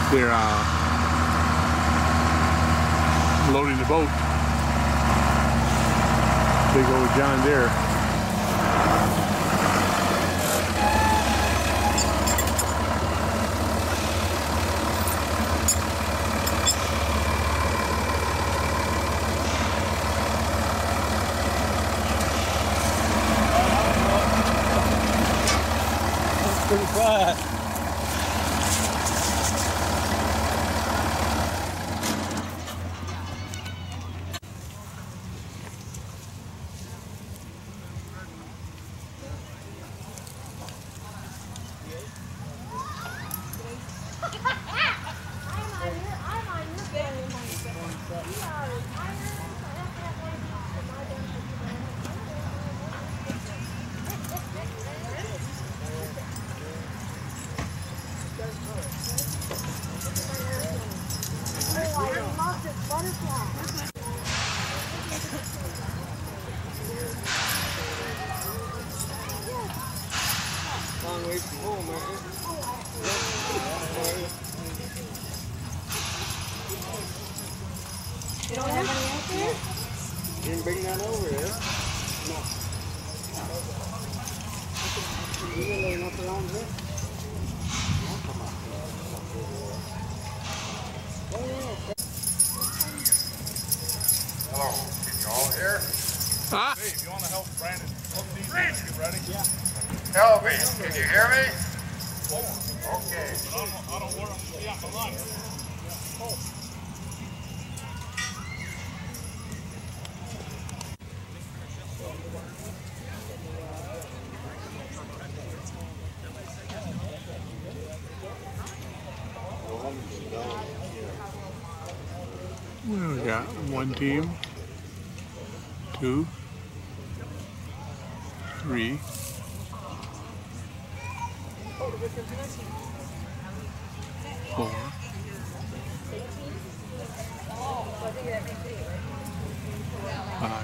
They're loading the boat. Big old John Deere. Pretty fast. Long way from home, You don't have any out there? You didn't bring that over here? No. You didn't lay enough around here? Hello, can you all hear? Huh? Hey, if you want to help Brandon hook these things, get ready? Yeah. Helby, can you hear me? Okay. I don't work. Yeah, come on. Well, we got one team, 2, 3, 4, 5,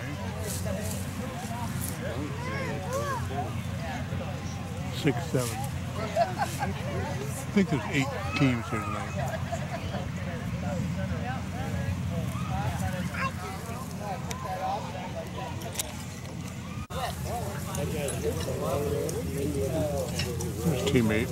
6, 7. I think there's 8 teams here tonight. There's teammate.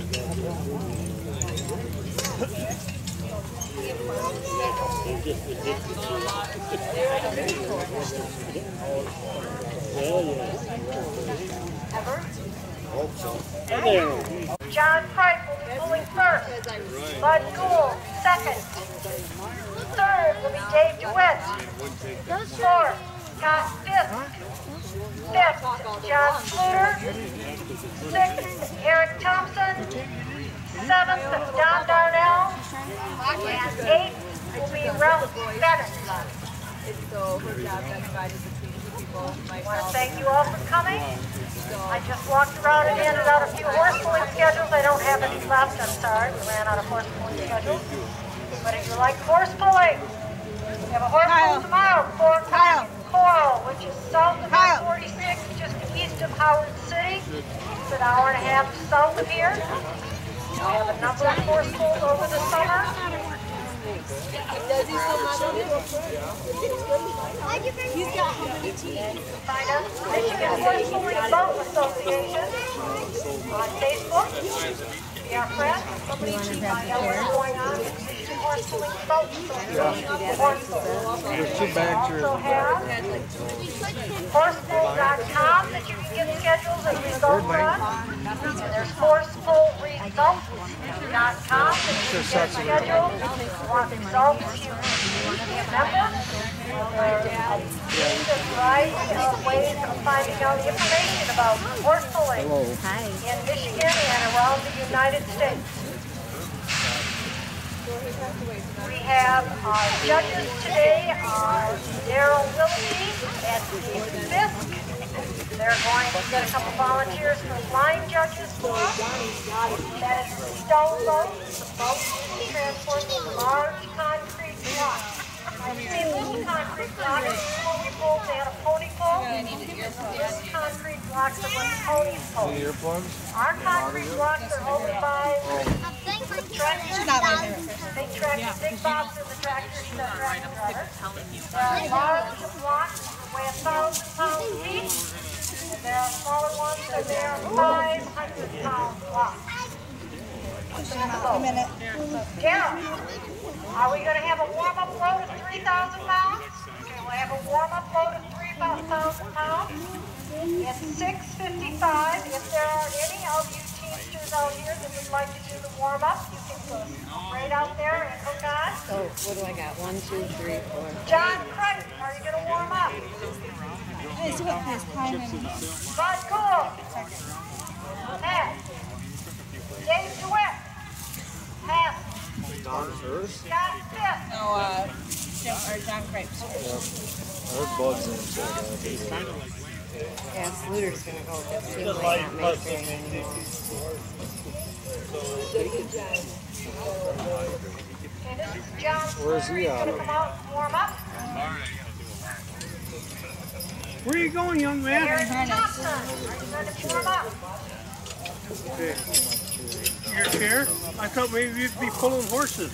John Price will be pulling first. Bud Gould, second. Third will be Dave DeWitt. Fourth, Scott Fisk. Fifth, John Sluter. Sixth, Eric Thompson. Seventh, Don Darnell. And eighth will be Ralph Bennett. So her job's divided between two people, I want to myself. thank you all for coming. I just walked around and handed out a few horse pulling schedules. I don't have any left, I'm sorry. We ran out of horse pulling schedules. But if you like horse pulling, we have a horse pull tomorrow, 4 o'clock in Coral, which is south of 46, just east of Howard City. It's an hour and a half south of here. We have a number of horse pulls over the summer. Does he still not do it? He's got how many teams? Find us Michigan Horse Pulling Boat Association on Facebook. Be our friend. Find out what's going on with Michigan Horse Pulling Boat Association. There's 2 bags here. We also have horsepull.com that you can get schedules and results on. And there's horsepullresults.com that you can get schedules. If you want results, you can be a member. There's a variety of ways of finding out information about horse pulling in Michigan and around the United States. We have our judges today are Daryl Wilkie and Steve Fisk. They're going to get a couple volunteers for line judges for us. That is the stone boat. The boat transports large concrete blocks. I've seen little concrete blocks pony poles. They had a pony pole. These concrete blocks are what ponies pull. Earplugs? Our concrete blocks are owned by She's not my favorite. Big tractor, big box in the tractor, she's a tractor driver. There are large blocks that weigh 1,000 pounds each. And there are smaller ones that weigh 500-pound blocks. A minute. Carol, are we going to have a warm-up load of 3,000 pounds? Okay, we'll have a warm-up load of 3,000 pounds. It's 6:55. If there are any of you teamsters out here that would like to do the warm-up, you can go right out there and hook on. So what do I got? 1, 2, 3, 4. John Crichton, are you going to warm up? Let's do it this time and Bud Cool. Matt. Dave DeWitt. Matt. Scott Smith. John Cripes. There's bugs in it. Yeah, Sluder's gonna go with this. He might not make very many more. Okay, this is John. Where's he He's at? going to come out and warm up. Where are you going, young man? Eric Thompson, are you going to warm up? Your chair? I thought maybe you'd be pulling horses.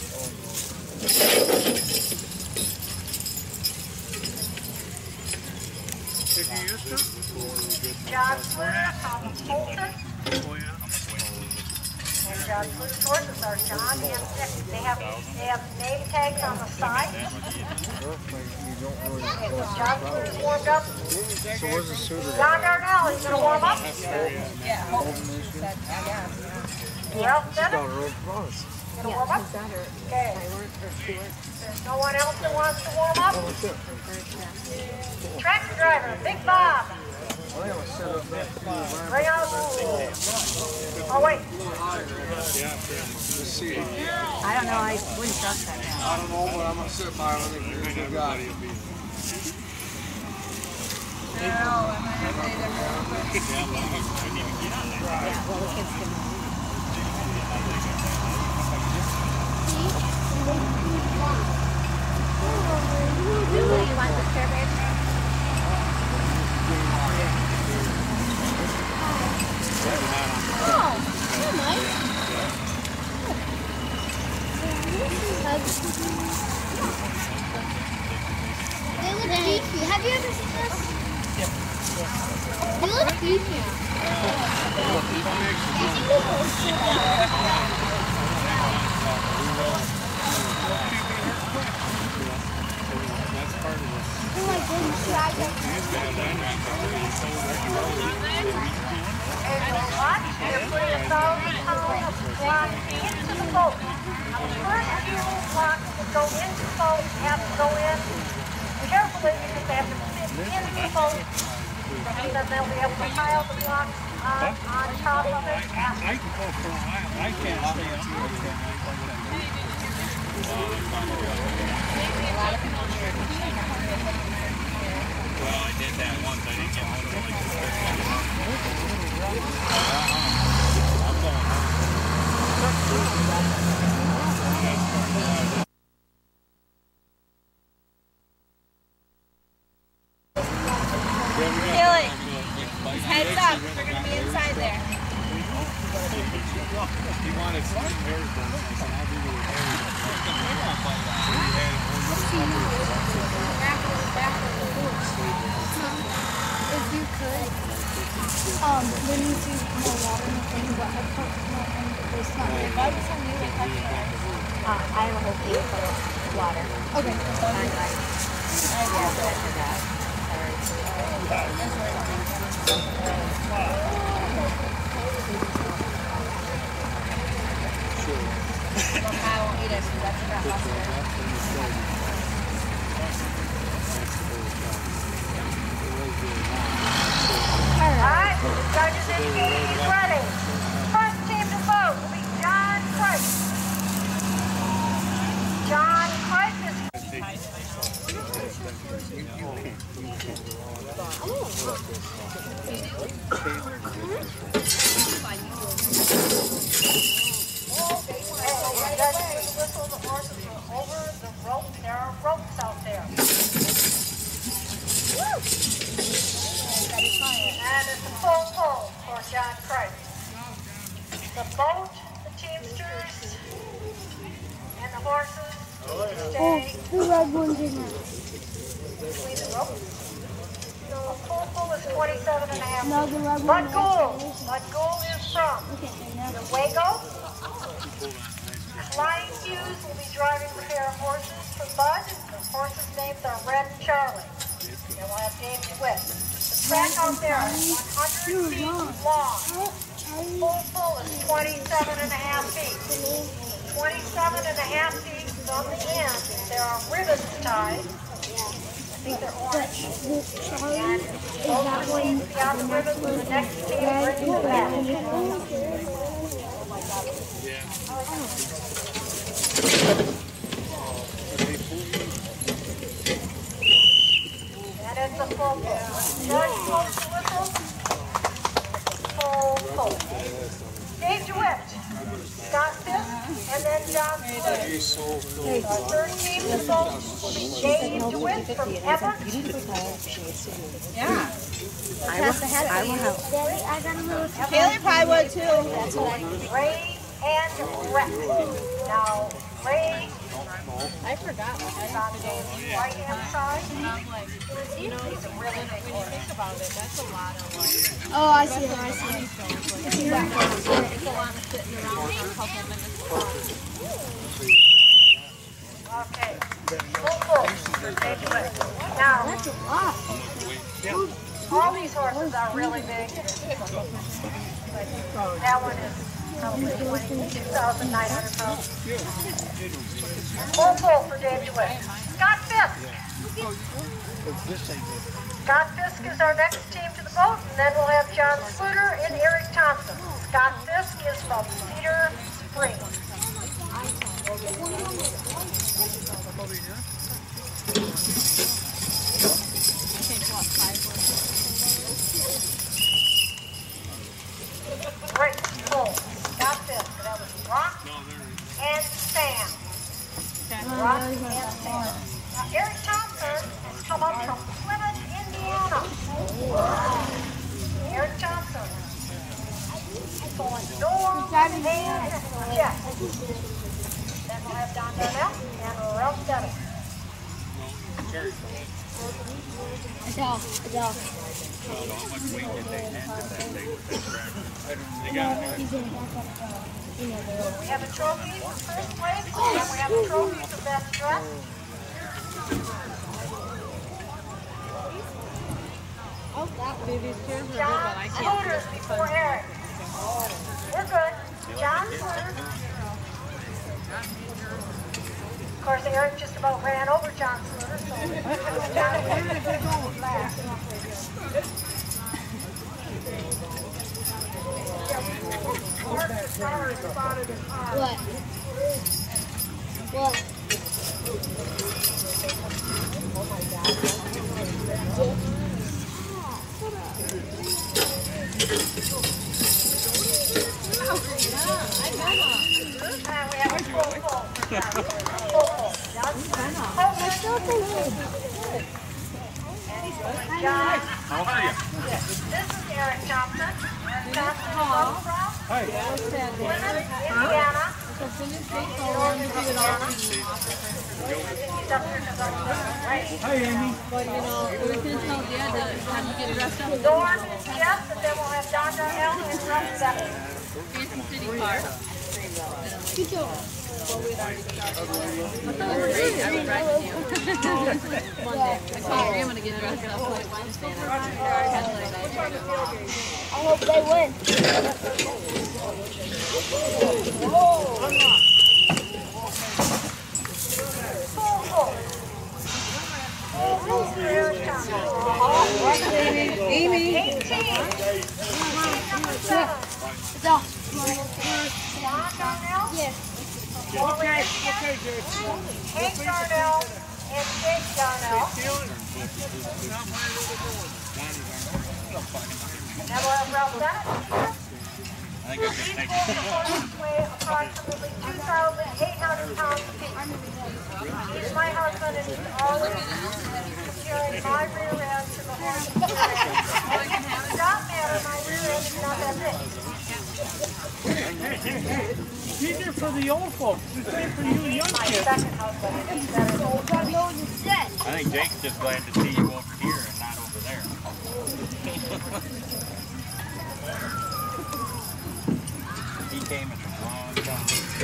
Did you used to? John Sluder, Thomas Holton. Oh, yeah. And John Sluder's horses are John and Nick. They have name tags on the side. Okay, so John Sluder's warmed up. So where's the suitor? John Darnell, are you going to warm up? Yeah, Holton said, I guess. Ralph Bennett, Got a real cross. you going to warm up? Okay. There's no one else that wants to warm up? Tractor driver, Big Bob. Bring out. Oh, wait. Let's see. I don't know, I wouldn't trust that now. I don't know, but I'm gonna sit by him and here's the guy. No, I might have to either real quick. Yeah, well, the kids can. Lulu, you want this chair, babe? Oh, hi, Mike. They look beefy. Have you ever seen this? They look beefy. Oh my goodness, I And you'll watch, you're putting 1,000 pounds of block into the boat. Now, the first few blocks that go into the boat have to go in carefully because they have to fit into the boat. And then they'll be able to pile the blocks on top of it after. I can go for a while. I can't stay up here. Well, I did that once. I didn't get one of Billy, heads up, we're going to be inside there. He wanted some hair done. I said, I'll do the If you could, when you see more water in the thing, but I put more in the basement. If I was on you, I'd have to I have a whole pail full of water. Okay. I forgot. I won't eat it because that's about mustard. Alright, Sergeant indicating he's ready. First team to vote will be John Price. John Price is... Whistle the horses are over the rope. There are ropes out there. And it's a full pull for John Price. The boat, the Teamsters, And the horses Oh, stay the red one's in there. between the ropes. So a full is 27 and a half. No, the red one. Bud Gould is from Okay, and now the Wago. Flying Hughes will be driving the pair of horses for Bud. The horses' names are Red and Charlie. Then we'll have Dave DeWitt. The track out there is 100 feet long. Full is 27 and a half feet. 27 and a half feet on the end. There are ribbons tied. I think they're orange. And both the teams beyond the ribbons and the next team brings the back. And it's a full pull. Judge pulls the whistle. Full. Dave DeWitt, Scott Fisk, and then John Sluter. Our third team is Dave DeWitt from Everett. Yeah. I will help. I got a little. Kaylee probably would too. Ray and Rex. Now, Ray I forgot. is on Dave's right-hand side. You know, He's a really big when you horse. think about it, that's a lot of Oh, I see it. I see it. I see that. it's a lot of sitting around for a couple minutes. Okay. Full. Dave DeWitt. Now, That's a lot. all these horses are really big. But that one is probably 22,900 pounds. Full for Dave DeWitt. Scott Fisk. Scott Fisk is our next team to the boat, and then we'll have John Sluter and Eric Thompson. Scott Fisk is from Cedar Springs. Great pull. Scott Fisk. That was Rock and Sam. Rock and Sam. Now, Eric Thompson has come up from Plymouth, Indiana. Eric Thompson. Going north and Jeff. Then we'll have Don Darnell and Ralph Dennis. Adele. We have a trophy for first place, and we have a trophy for best dress. Oh, these chairs are good, but I John can't. Sluter's before Eric. We're good. John Sluter. Of course, Eric just about ran over John Sluter, so John Sluter last. What? We have a full. John. How are you? This is Eric Thompson. Eric Thompson is from Plymouth, Indiana. He's up here because I'm right. Hi, Amy. But you know, we were going to tell Dad to have him get dressed up. Dorn and Jeff, and then we'll have Don Darnell and Russ Stephens. Kansas City Park. Good job. I was driving you. Monday. I told you I'm going to get dressed up like Wednesday. I hope they win. Eric Thompson. Amy. 18. Number 7. Adele. Don Darnell. Yes. Hank Darnell and Jake Darnell. Now we'll have Ralph Bennett. These horses weigh approximately 2,800 pounds apiece. He's my husband and he's always carrying my rear end to the horse. It does not matter, my rear end is not that big. Easier for the old folks. It's the same for you young My kids. second husband is better than I think Jake's just glad to see you over here and not over there. He came at the wrong time.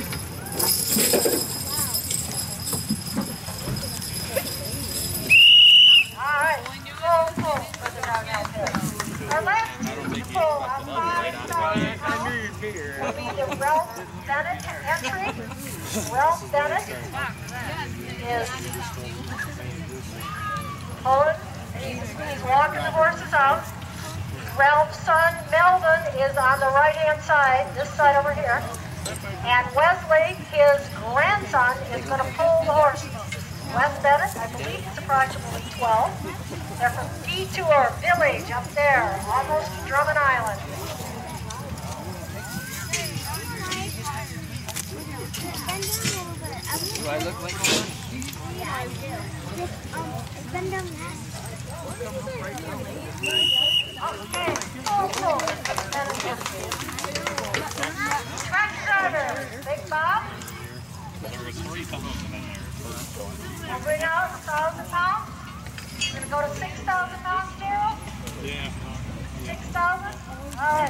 All right, full further down that hill. Our last full on 5,000 pounds will be the Ralph Bennett entry. Ralph Bennett is pulling, he's walking the horses out. Ralph's son, Melvin, is on the right-hand side, this side over here. And Wesley, his grandson, is going to pull the horses. Wes Bennett, I believe he's approximately 12. They're from Detour Village up there, almost to Drummond Island. Do I look like one? Yeah, I do. Bend down that. Okay, full. Track starter, Big Bob. There was 3,000 in there. We'll bring out 1,000 pounds. We're going to go to 6,000 pounds, Daryl? Yeah. 6,000? All right.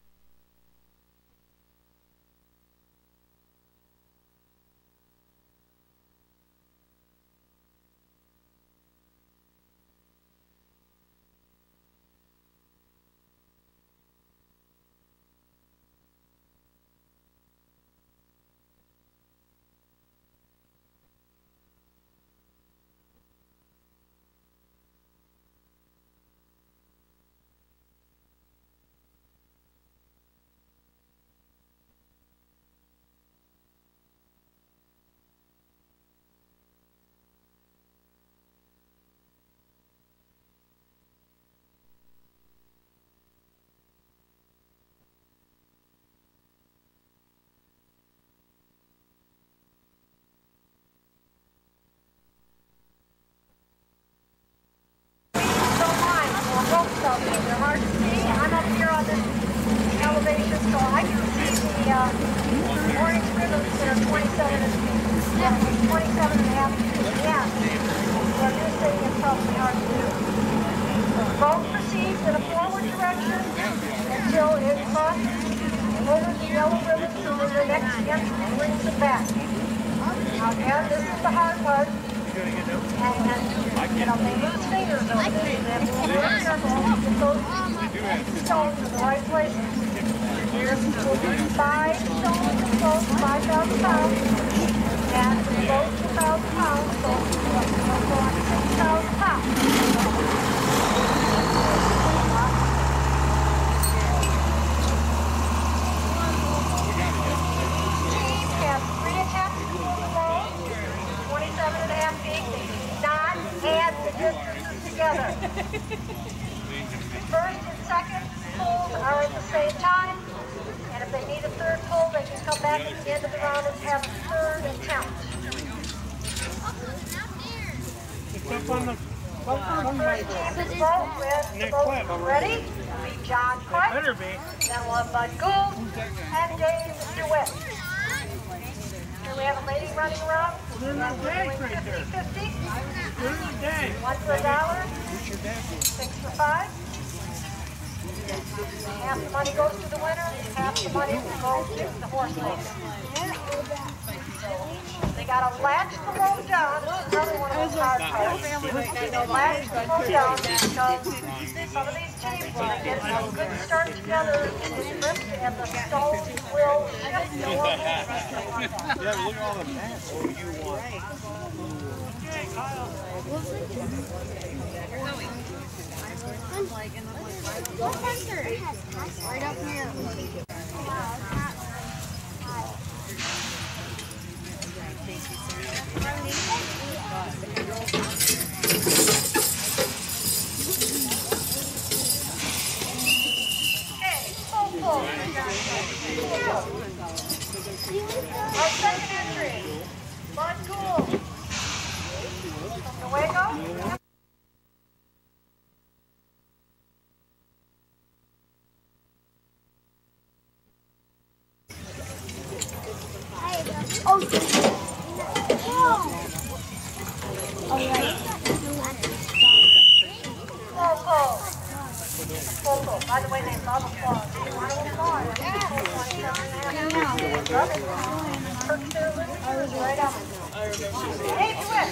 They're hard to see. I'm up here on this elevation, so I can see the orange ribbons that are 27 and a half feet. Yeah. So you're saying it's probably hard to do. Boat proceeds in a forward direction until it crosses over the yellow ribbon, so that the next entry brings it back. Now again, this is the hard part. And they lose fingers over this. They have to be very careful to get those stones in the right places. This will be 5 stones in boat, 5,000 pounds. And the boat 2,000 pounds, so we'll go on 6,000 pounds. Teams have 3 attempts to move the boat, 27 and a half feet. They do not add the distances together. First and second pulls are at the same time, and if they need a third pull, they can come back at the end of the round and have a third attempt. It's up on the First team is boat with the boat ready. It'll be John Quick, better be. then we'll have Bud Gould, and Dave DeWitt. Here we have a lady running around. They're not bags right there. 50-50. Where's the bag? 1 for $1, 6 for $5. Half the money goes to the winner, half the money will go to the horse lady. They gotta latch the load down. This is another one of those hard parts. They latch the load down because some of these teams, when they get a good start together, it drifts and the stones will shift a little bit. Yeah, look at all the mats. What do you want? Right up here. Our second entry, Bud Gould. From Nuevo. Oh, whoa. All right. Coco. By the way, they love applause. Do you want to applaud? Yeah. I was right up. Hey, do it.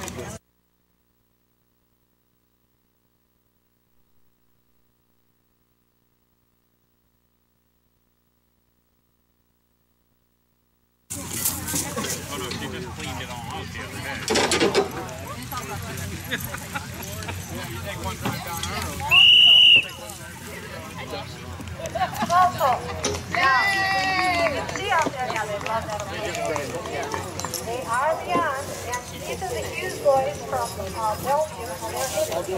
Oh no, she just cleaned it all out the other day. You take one time down our road. Coco. Now, you can see out there now they love that. They are beyond, and these are the Hughes boys from Bellevue, and they're hitting.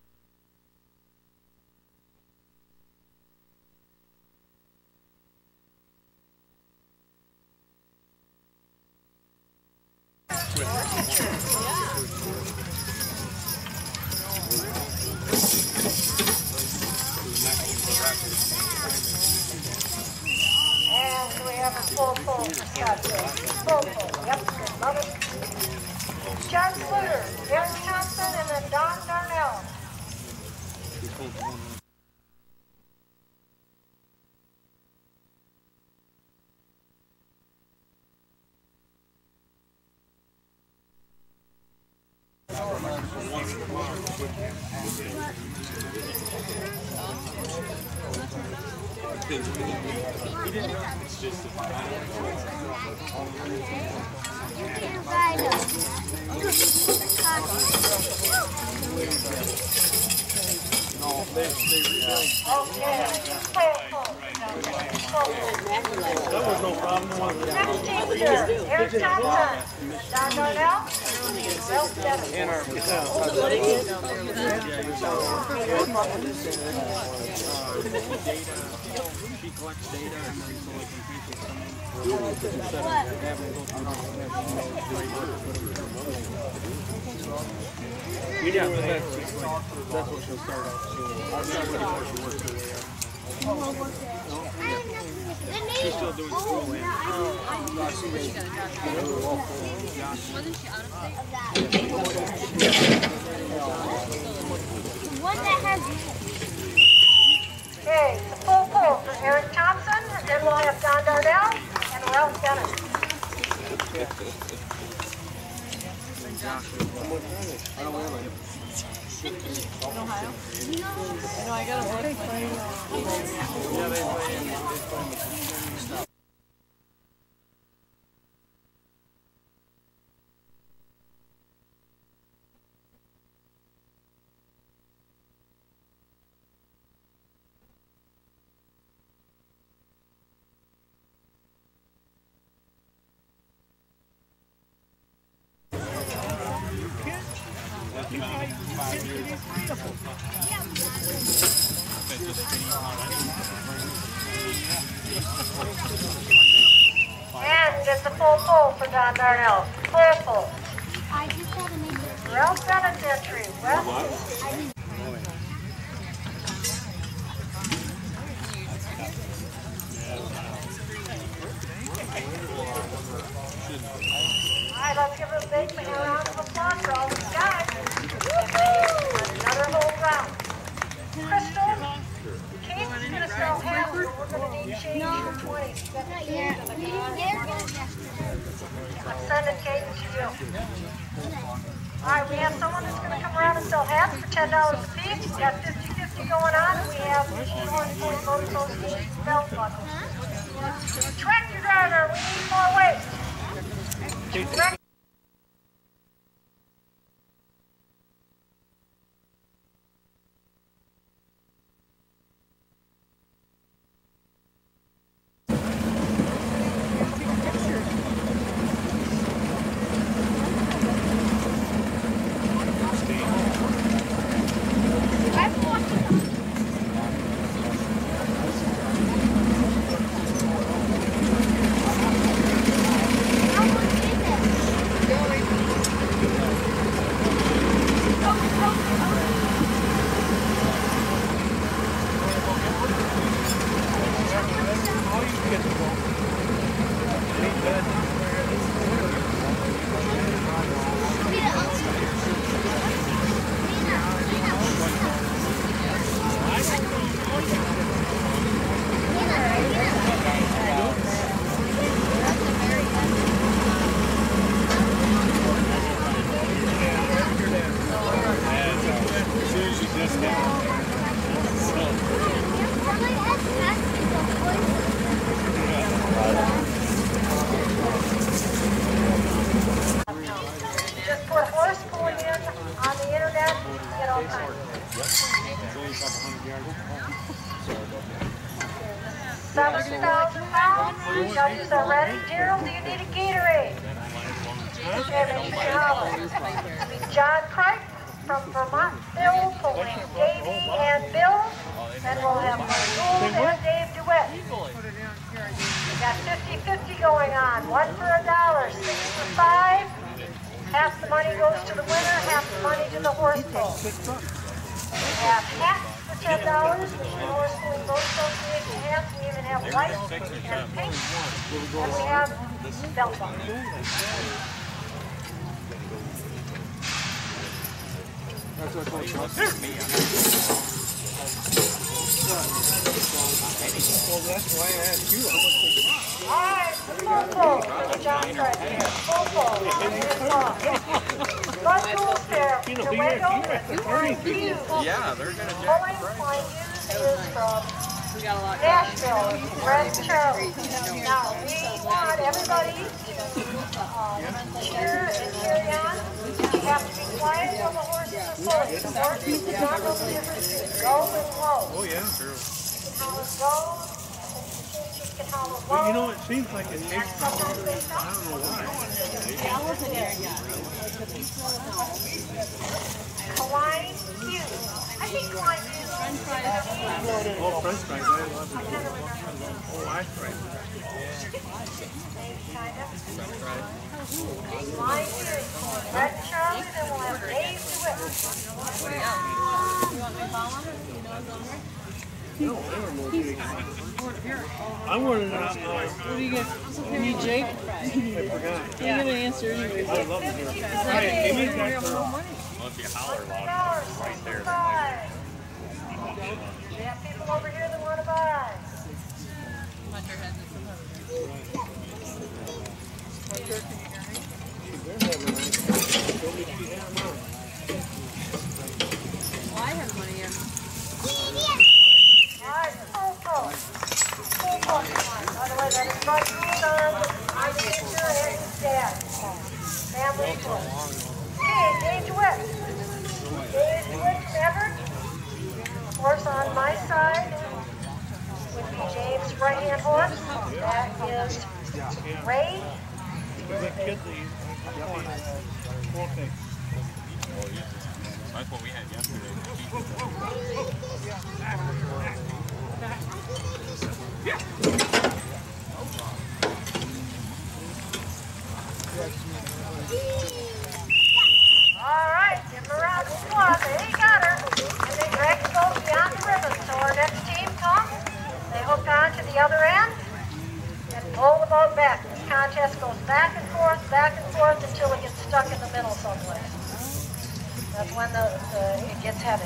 And we have a full shot there. Full. Yep, love it. John Sluter, Aaron Thompson, and then Don Darnell. That was no problem. Next teaser, Aaron Thompson, Don Darnell, Ralph Dennis. She collects data and then so like when people come in yeah, but that's what she'll start off soon. I'll start with before she works her way up. She's still doing school and Okay, the full pull for Eric Thompson, and then we'll have Don Darnell and Ralph Dennis. And it's a full pull for Don Darnell. Full pull. I just had to make it. Ralph Dennis entry. Well, alright, let's give a big round of applause for all these guys. Another whole round. Crystal, Kate's going to sell half, but we're going to need change for 20. I'm sending Kate to you. Alright, we have someone that's going to come around and sell hats for $10 a piece. We've got 50-50 going on, and we have Illinois Boat Association belt buckles. Tractor driver, we need more weight. How much is it? Horses are ready. Gerald, do you need a Gatorade? Okay, make sure you holler. John Cripe from Vermont, Bill pulling Davey and Bill. Then we'll have Gould and Dave DeWitt. We got 50-50 going on. 1 for $1, 6 for $5. Half the money goes to the winner, half the money to the horse pull. We have hats for $10, which the Horse Pulling Boat Association has. We even have white and pink. And we have belt buckles. That's what I'm talking Well, that's why I asked you how much they cost. All right, the full pull. John Cripe. Full pull. Bud Gould there. Nuevo and Flying Fuse. Yeah, they're going to Pulling Flying Fuse is from Nashville. Brett Charlie. Now, we want everybody to cheer and carry on. You have to be quiet while the horses are pulling. The horses do not go the difference. Go and low. Oh, yeah, true. You can holler go. You can holler low. You know, it seems like it takes, Sometimes they stop. I don't know why. Flying Fuse. I think Flying Fuse. Oh, French fries, I love it. Oh, ice fries. Flying Fuse. Red Charlie, then we'll have Dave DeWitt. No, I don't know. I wanted to know. What do you get? You need Jake? I forgot. You're going to answer anyway. I love it here. Hey, give me that for... Well, if you holler loud, it's right there. We have people over here that want to buy. Well, I have money in. All right, full pull. Full pull. By the way, that is Bud Gould on. I'm the teacher and his dad. Family pull. Okay, Dave DeWitt. Dave DeWitt from Everett. Of course, on my side would be James' right-hand horse. That is Ray. Okay. That's what we had yesterday. All right, give him a round of applause. There you got her. And they drag the boat beyond the ribbon. So our next team comes. They hook on to the other end and pull the boat back. This contest goes back and forth until it gets stuck in the middle someplace. That's when it gets heavy.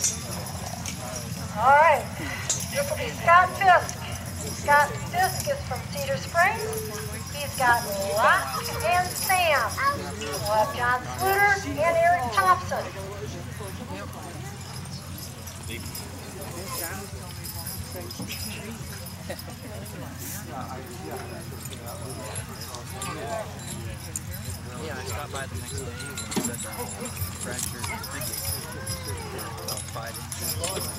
All right, this will be Scott Fisk. Scott Fisk is from Cedar Springs. He's got Locke and Sam. We'll have John Sluter and Eric Thompson. Yeah, I stopped by the next day and said fractured about 5 inches.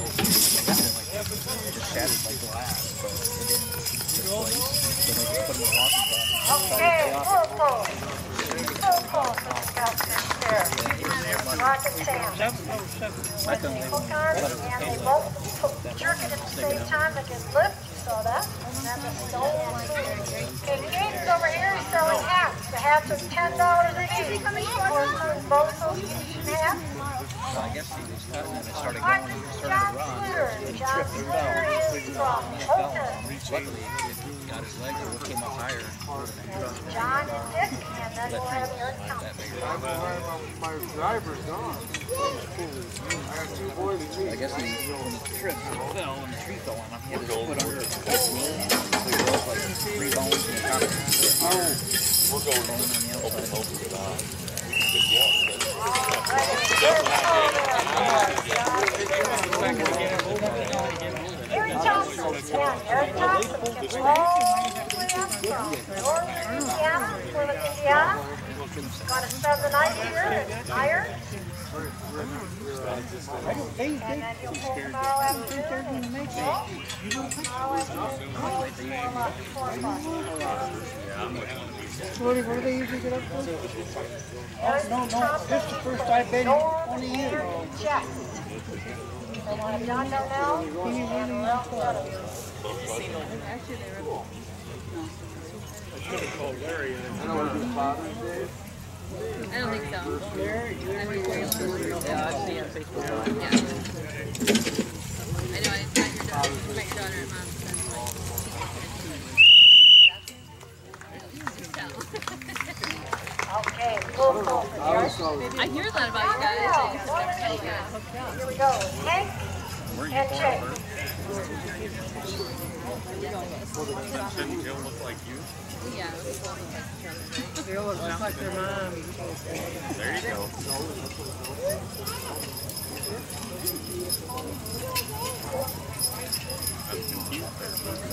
Just shattered like glass, but it didn't displace. So they just put them in the walking path. Okay, full pull. Full pull from Scott Fisk there. Locke and Sam. When they hook on and they both jerk it at the same time, they get lift. You saw that? And that's a stone. Okay, James over here is selling hats. The hats are $10 a piece. Both association hats. So I guess he was cutting and it started All right, going and this is started John to run. Sluter. John Sluter is from Holton. Luckily, it got his leg or came up higher. John and Dick, and then we'll have Eric Thompson. My driver's gone. I got 2 boys too. I guess when he tripped, he fell and the tree fell on him. He had his foot under his knee. So he broke like 3 bones in the top of his foot. We're going on the other side. Eric Thompson, yeah, Eric Thompson gets all the way up from Northern Indiana, Plymouth, Indiana. Going to spend the night here in Iron. And then you'll pull tomorrow afternoon. Tomorrow afternoon, warm up 4 o'clock. What do they usually get up for? No, this is the first I've been in 20 years. Check. So one of John Darnell and Ralph Meadows. Actually, they were. I should have called Larry. I don't think so. Larry, I think Larry was. yeah, I've seen on Facebook. Yeah. I know, I met your daughter at mom's. Okay, full call for yours. I hear that about you guys. I just never tell you guys. Here we go. Hank and Jake. Didn't Jill look like you? Yeah. They all look just like their mom. There you go. I'm confused there.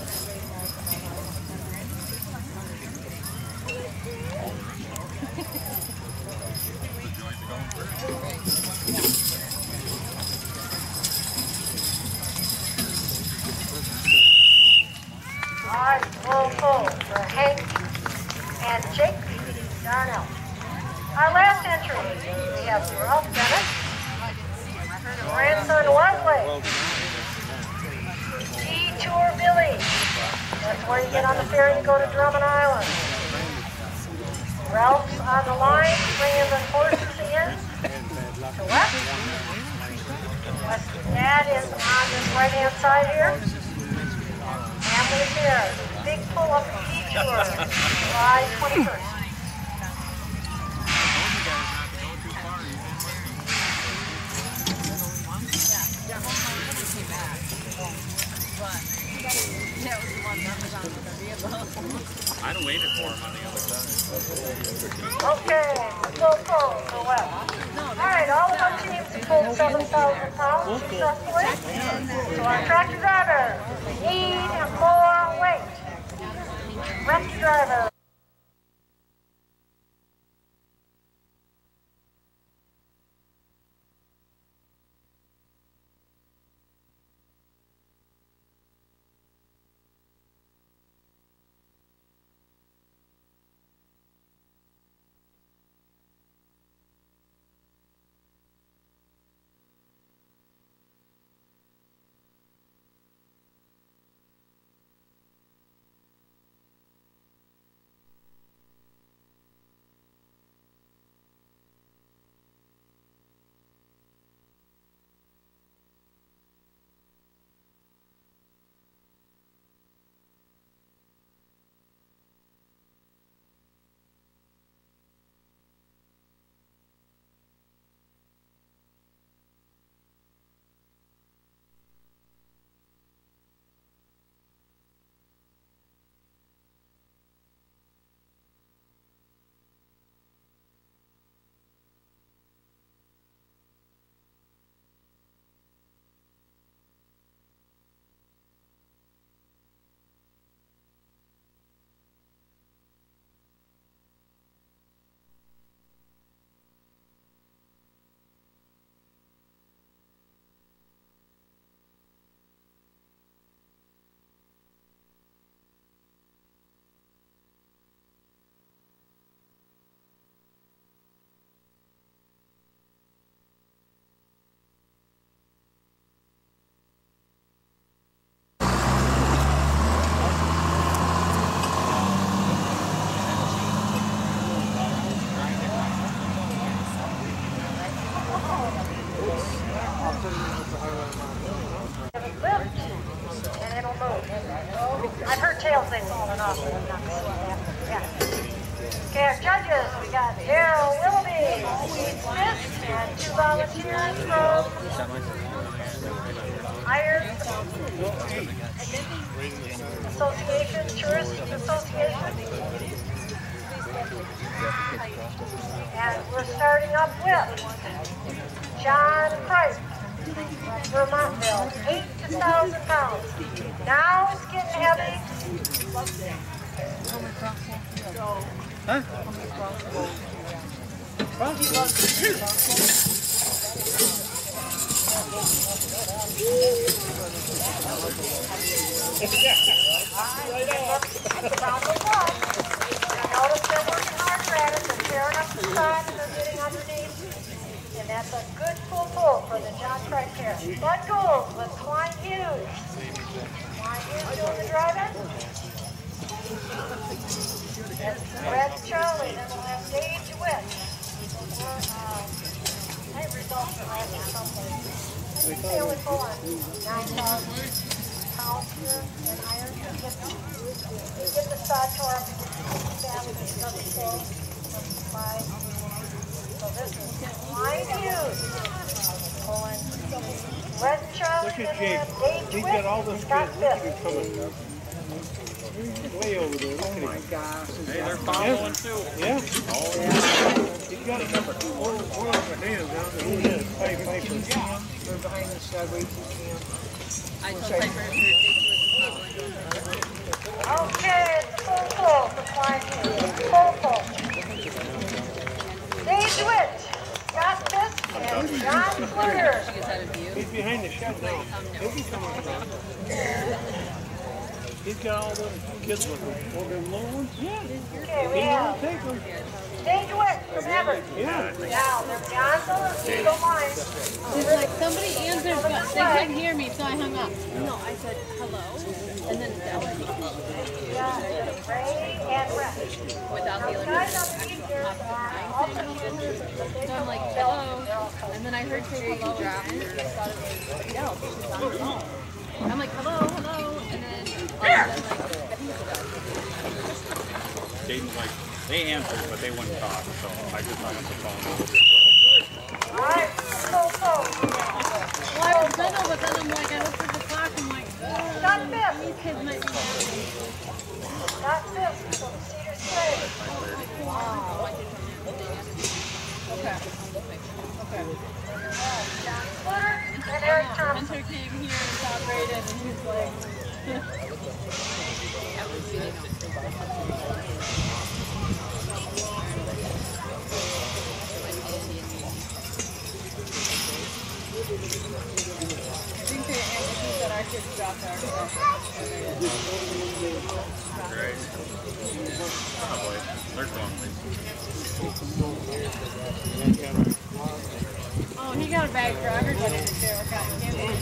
All right, roll full for Hank and Jake Darnell. Our last entry, we have Ralph Bennett, grandson Wesley, Detour Billy. That's where you get on the ferry to go to Drummond Island. Ralph's on the line, bringing the horses in to West. West's dad is on this right-hand side here. Family here. Big pull-up Detour, July 21st. I'd have waited for him on the other side. Okay, full pull for West. All right, all of our teams have pulled 7,000 pounds successfully. So our tractor driver, need more weight. Tractor driver. I've heard tales they've fallen off, but I'm not sure. Yeah. Okay, our judges, we got Daryl Willoughby, Steve Smith, and 2 volunteers from Ayers Association, Tourist Association. And we're starting up with John Price, Vermontville, 8,000 pounds. Now it's getting heavy. Huh? Notice they're working harder at it. They're tearing up the side and they're getting underneath. And that's a good full pull for the John Price here. Bud Gould with Klein Hughes. Klein Hughes doing the driving. Red Charlie, then we'll have Dave DeWitt. I results from last year someplace. They only pull on 9,000 pounds here in iron. Get the side torque fast as it doesn't pull. So this is Klein Hughes pulling Red Charlie. Look at Jake. He's got all this Scott good coming. Way over there. Look at him. Hey, they're following too. Yeah. He's got a number one of the hands down there. He is. Hey, They're behind the side where you can. I just typed her through. Okay, it's full pull for Klein Hughes. Full pull. Dave DeWitt, Scott Fisk, and John Flutter. She gets out of view. he's behind the shed now. He'll be coming around. He's got all those kids with him. All them little ones? Yeah. Okay, we have Take them. Dave DeWitt from Everett. Yeah. Now, there's John Flutter, if you don't mind. She's like, somebody answered, but they couldn't hear me, so I hung up. No, I said hello, and then that was Yeah, Ray and Rex. without the other Guys person. underneath there are So I'm like, hello, and then I heard say hello again, and I thought it was somebody else. She's on the phone. I'm like, hello, hello, and then all of a sudden, like, I think it's about Jaden's like, they answered, but they wouldn't talk, so I just hung up the phone. All right, so. well, I was done, but then I'm like, I looked at the clock, I'm like, Scott Fisk. these kids might be down. Scott Fisk from Cedar State. Okay. John Flutter and Eric Thompson. Hunter came here and saw Brayden, and he's like, I think they answered that our kids dropped our stuff. Right. Probably. They're going. Oh, he got a bag for everybody this year. We're got candy.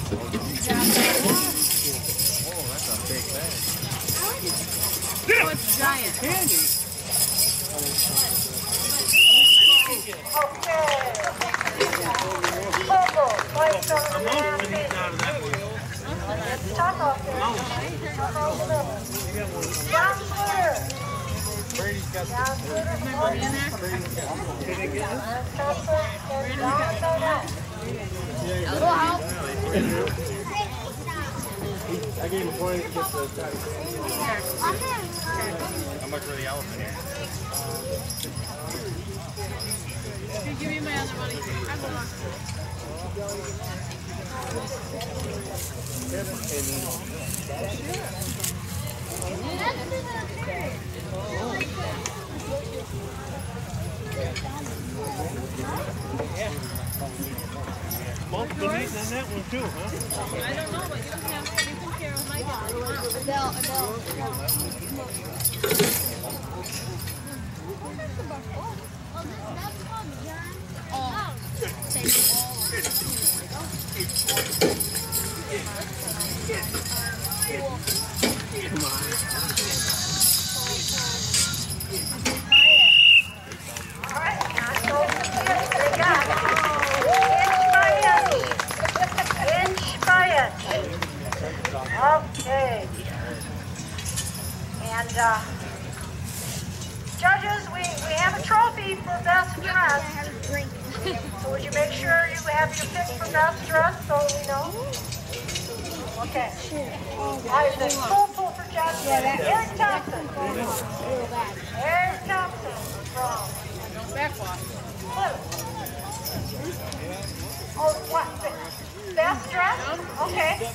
Oh, that's a big bag. Oh, it's giant. Candy. Okay. Local, lights on the man. It's tough out there. John Flutter. John Flutter. I gave him 20 to get the tag. How much for the elephant here? Hey, give me my other money. I will not. Mom's been eating on that one too, huh? I don't know, but you can share with Mike if you want. Come on. All right, so they got inch by inch. Okay. And judges, we have a trophy for best dress. So would you make sure you have your pick for best dress so we know? Okay. I have the full pull for judges. Eric Thompson. Eric Thompson from Backwash. Oh, what? Best dress? Okay.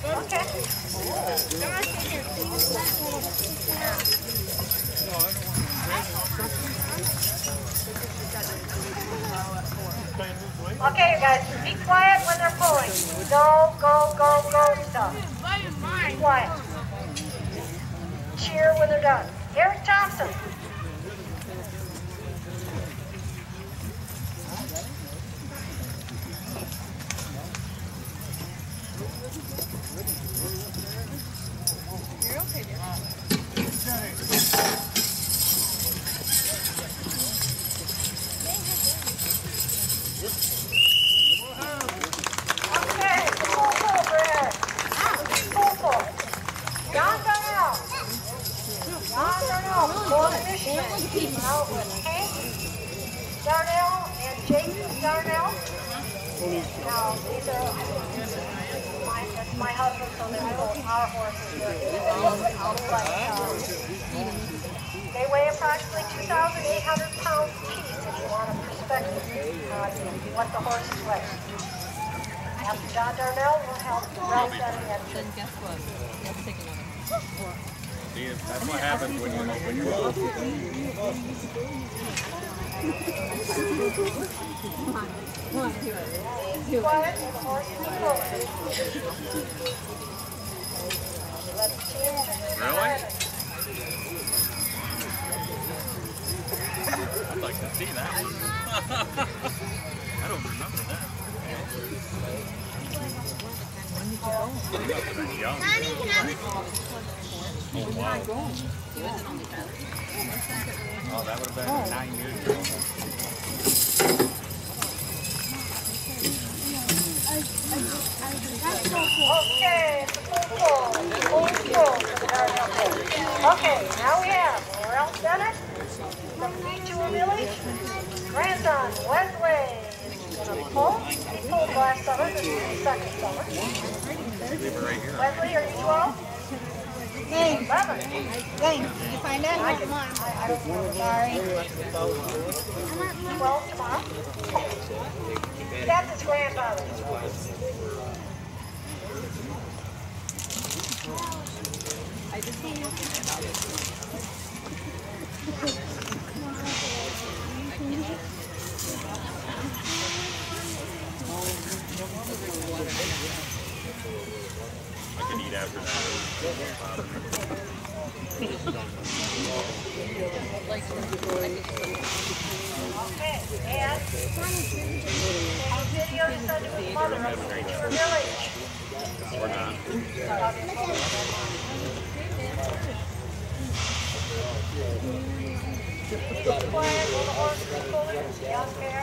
Okay. Okay, you guys, be quiet when they're pulling. Go, go, go, go stuff. Be quiet. Cheer when they're done. Eric Thompson. You're okay, dear. Okay, pull for Eric. Pull for. John Darnell. John Darnell, Florida, Michigan. Out with Hank Darnell and Jason Darnell. Now, these are my husband, so they're both our horses. They weigh approximately 2,800 pounds each, if you want a perspective on what the horses weigh. After John Darnell will help route that in. Then guess what? You have to take another one. See, that's what happens when you're low. Quiet, and the horse is pulling. Let's see him. Really? I'd like to see that. I don't remember that. When did you go? He must have been young. Oh, wow. He was an only child. Oh, that would have been 9 years ago. Okay, it's a full pull. Full pull for the Darnell pull. Okay, now we have Morel Bennett from B2 Village. Grandson, Wesley. He pulled last summer. This is the second summer. Wesley, are you 12? Hey, 11. hey, did you find that? I don't know. Sorry. 12 tomorrow. That's his grandfather. I just can't about it. I can eat after that. Okay, and on video you said it was mother of the Ventura Village. Or not. Be quiet, will the horse be pulling? Young bear.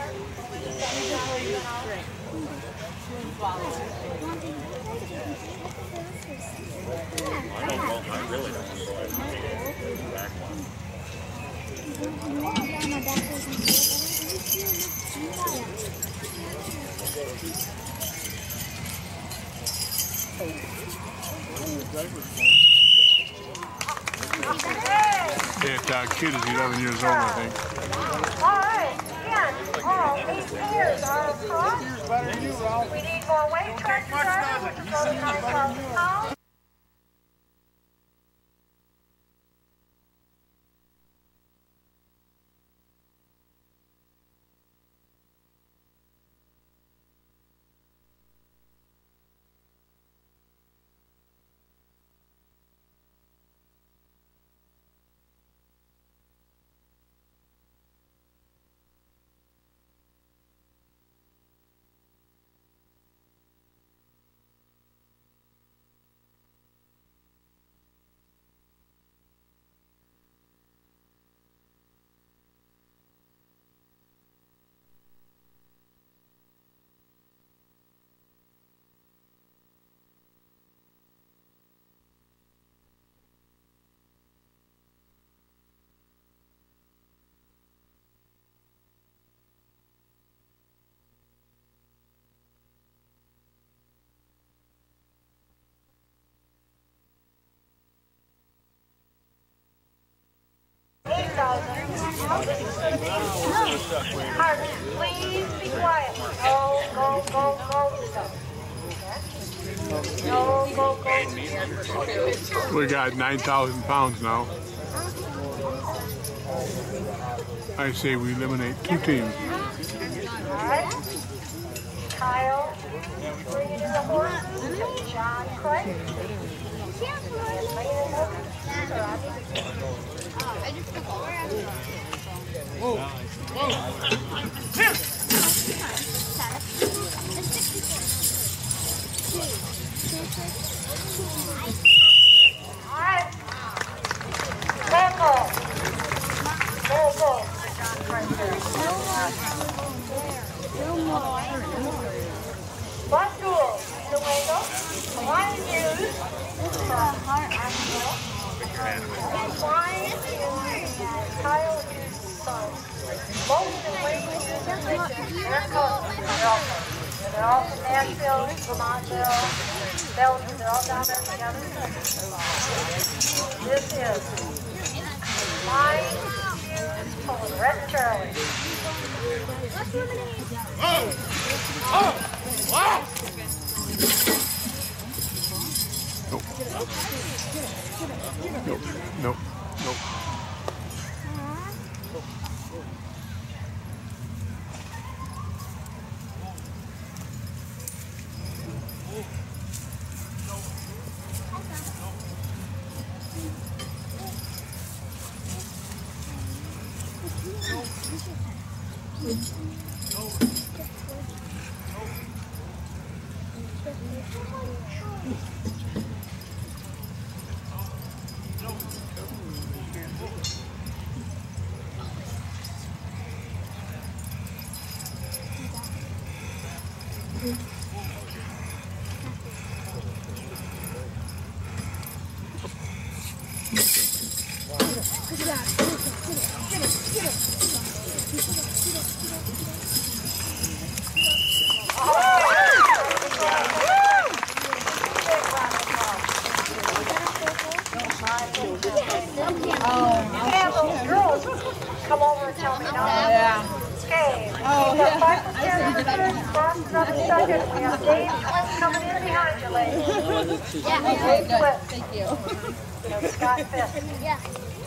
I really don't enjoy it. Back one. That kid is 11 years old, I think. All right, again, all 8 pairs are across. We need more weight tractor drivers, which is about 9,000 pounds. Harvey, please be quiet. Go, go, go, go. Go, go, go. We got 9,000 pounds now. I say we eliminate 2 teams. All right. Alright. Circle. Circle. Bundle. Luego. Line use. Line use. Tile use. Most of the language users, they're close. They're all from Nashville, Vermontville, Belgium. They're all down there together. This is Line Use Poland. Red Charlie. Nope. Nope. Nope. Come over and tell me now. Yeah. Okay. We've got 5% answers. Cross another second. We have Dave Twins coming in behind you, ladies. Yeah, okay, good. Thank you. And Scott Fisk. Yeah.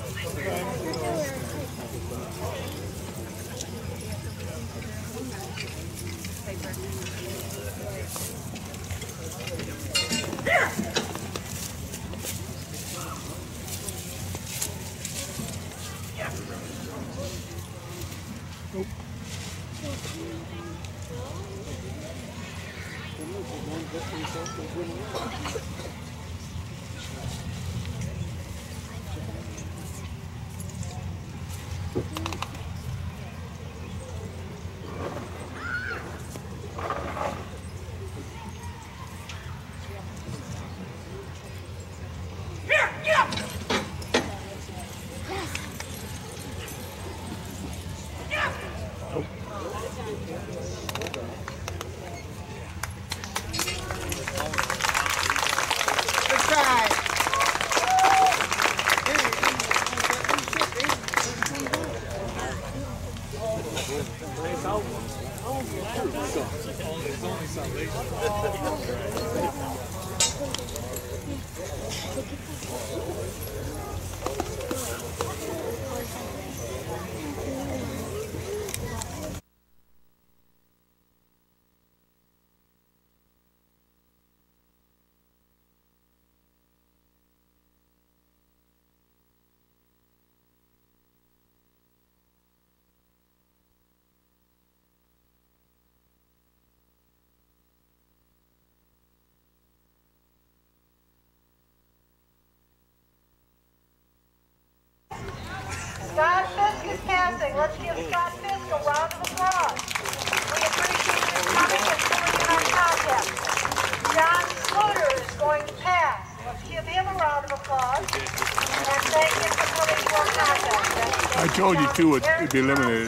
Scott Fisk is passing. Let's give Scott Fisk a round of applause. We appreciate his coming and putting in our contest. John Sluter is going to pass. Let's give him a round of applause. And thank him for putting in our contest. I told you two would be eliminated.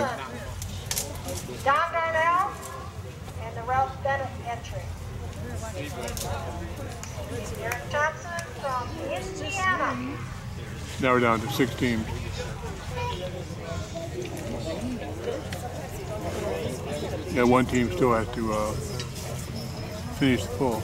Don Darnell and the Ralph Bennett entry. Eric Thompson from Indiana. Now we're down to 6 teams. Yeah, one team still has to finish the poll.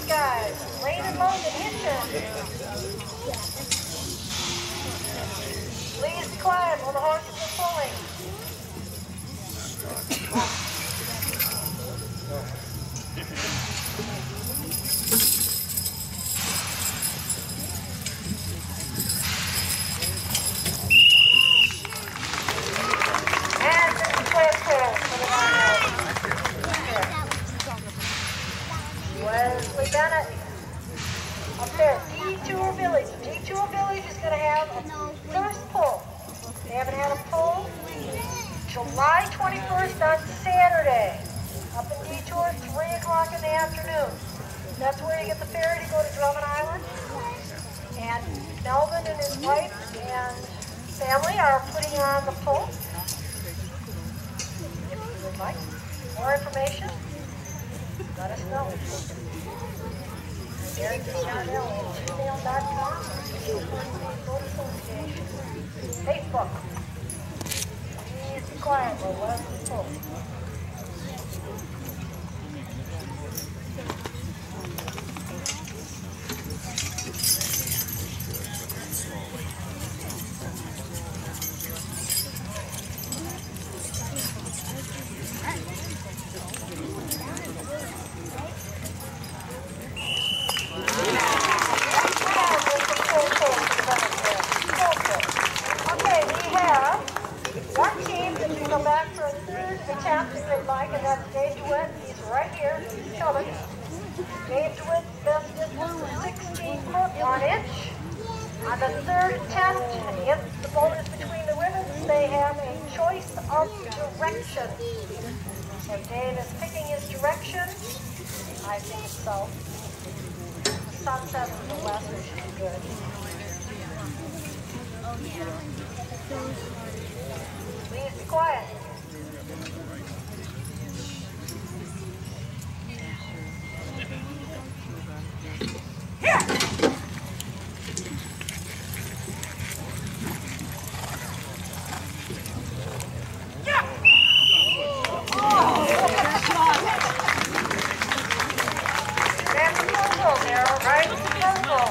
these guys. Lane and Logan Hitchin. Please be quiet while the horses are pulling. And this is Wesley for the Wesley Bennett. Up there, Detour Village. Detour Village is going to have a first pull. They haven't had a pull. July 21st on Saturday. Up in Detour, 3 o'clock in the afternoon. That's where you get the ferry to go to Drummond Island. And Melvin and his wife and family are putting on the pull. If you would like more information, let us know. DerrickCarnell@gmail.com. Facebook. Please be quiet while we're on the pull. Okay, we have one team that can come back for a third attempt if they'd like, and that's Dave DeWitt. He's right here. He's coming. Dave DeWitt's best distance was 16 foot 1 inch. On the third attempt, if the boat is between the rivets, they have a choice of direction. So Dave is picking his direction. I think so. The sunset in the west, which should be good. Please be quiet. Here! Yeah! Oh, that's purple there, right? Purple.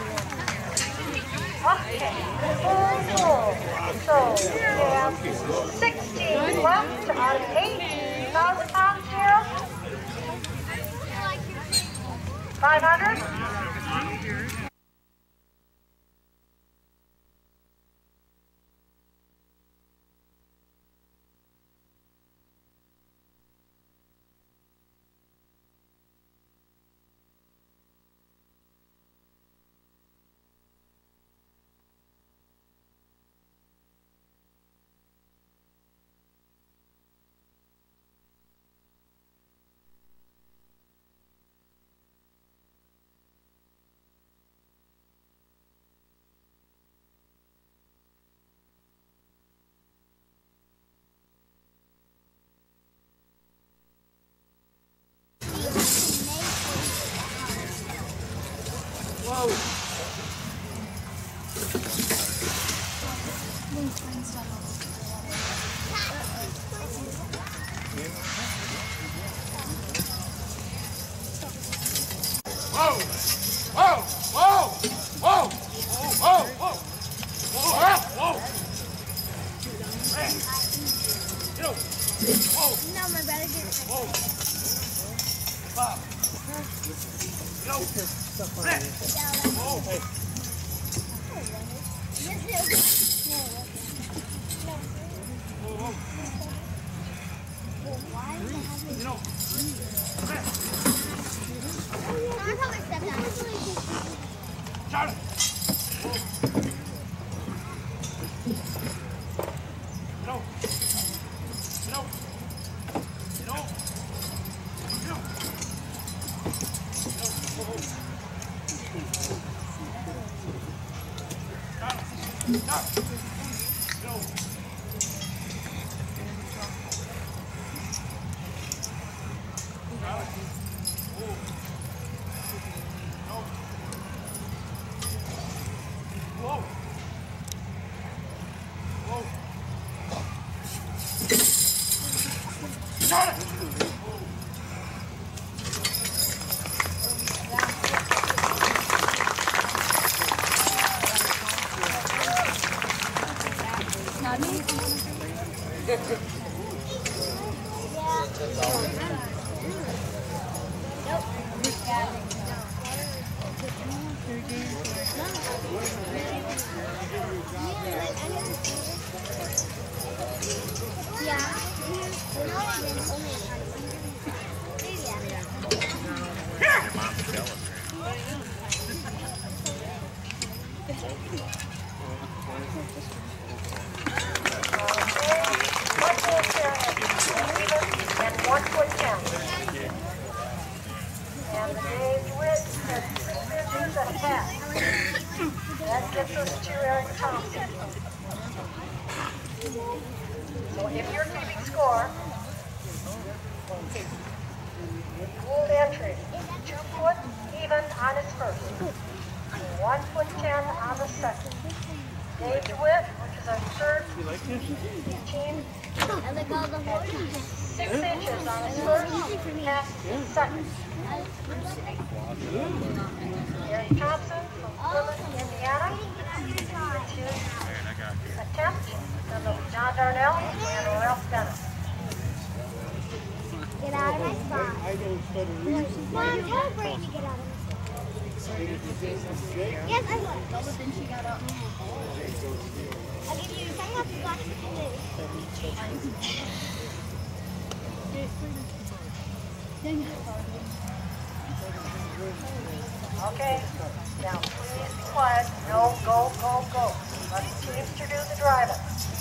Okay, purple. So we have 16 left on 8,000 pounds here. 500. And the day's width is 3 inches and a half. That gets us to Eric Thompson. So if you're keeping score, Gould entry, 2 foot even on his first, 1 foot 10 on the second. Gauge width, which is our third team, and 6 inches on his first, half his second. Eric Thompson from Plymouth, Indiana, with his attempt. Then there'll be John Darnell and Ralph Bennett. Get out of my spot. Mom, tell Brady to get out of my spot. Yes, I will. But then she got up. I'll give you sunglasses, glasses, and Okay, now please be quiet. No, go, go, go. Let the teamster do the driving.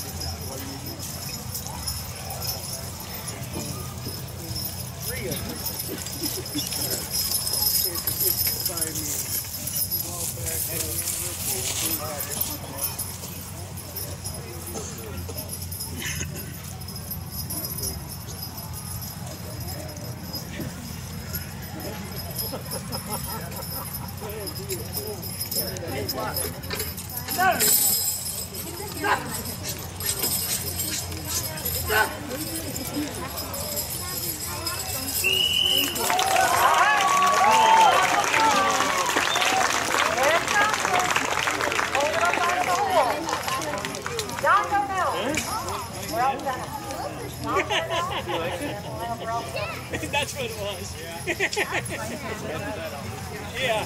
John Darnell. Ralph Bennett. John Darnell. That's what it was. Yeah.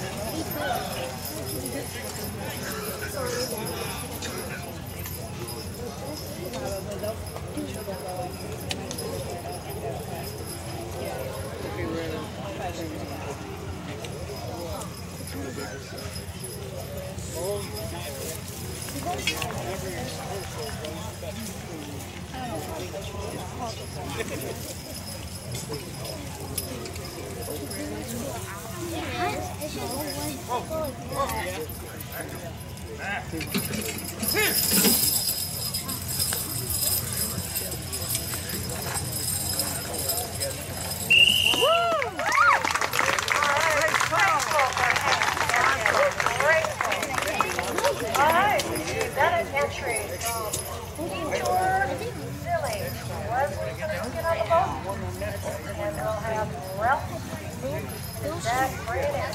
Bennett entry from Detour Village. Wesley's going to get on the boat, and we'll have Ralph and Zach bring it in.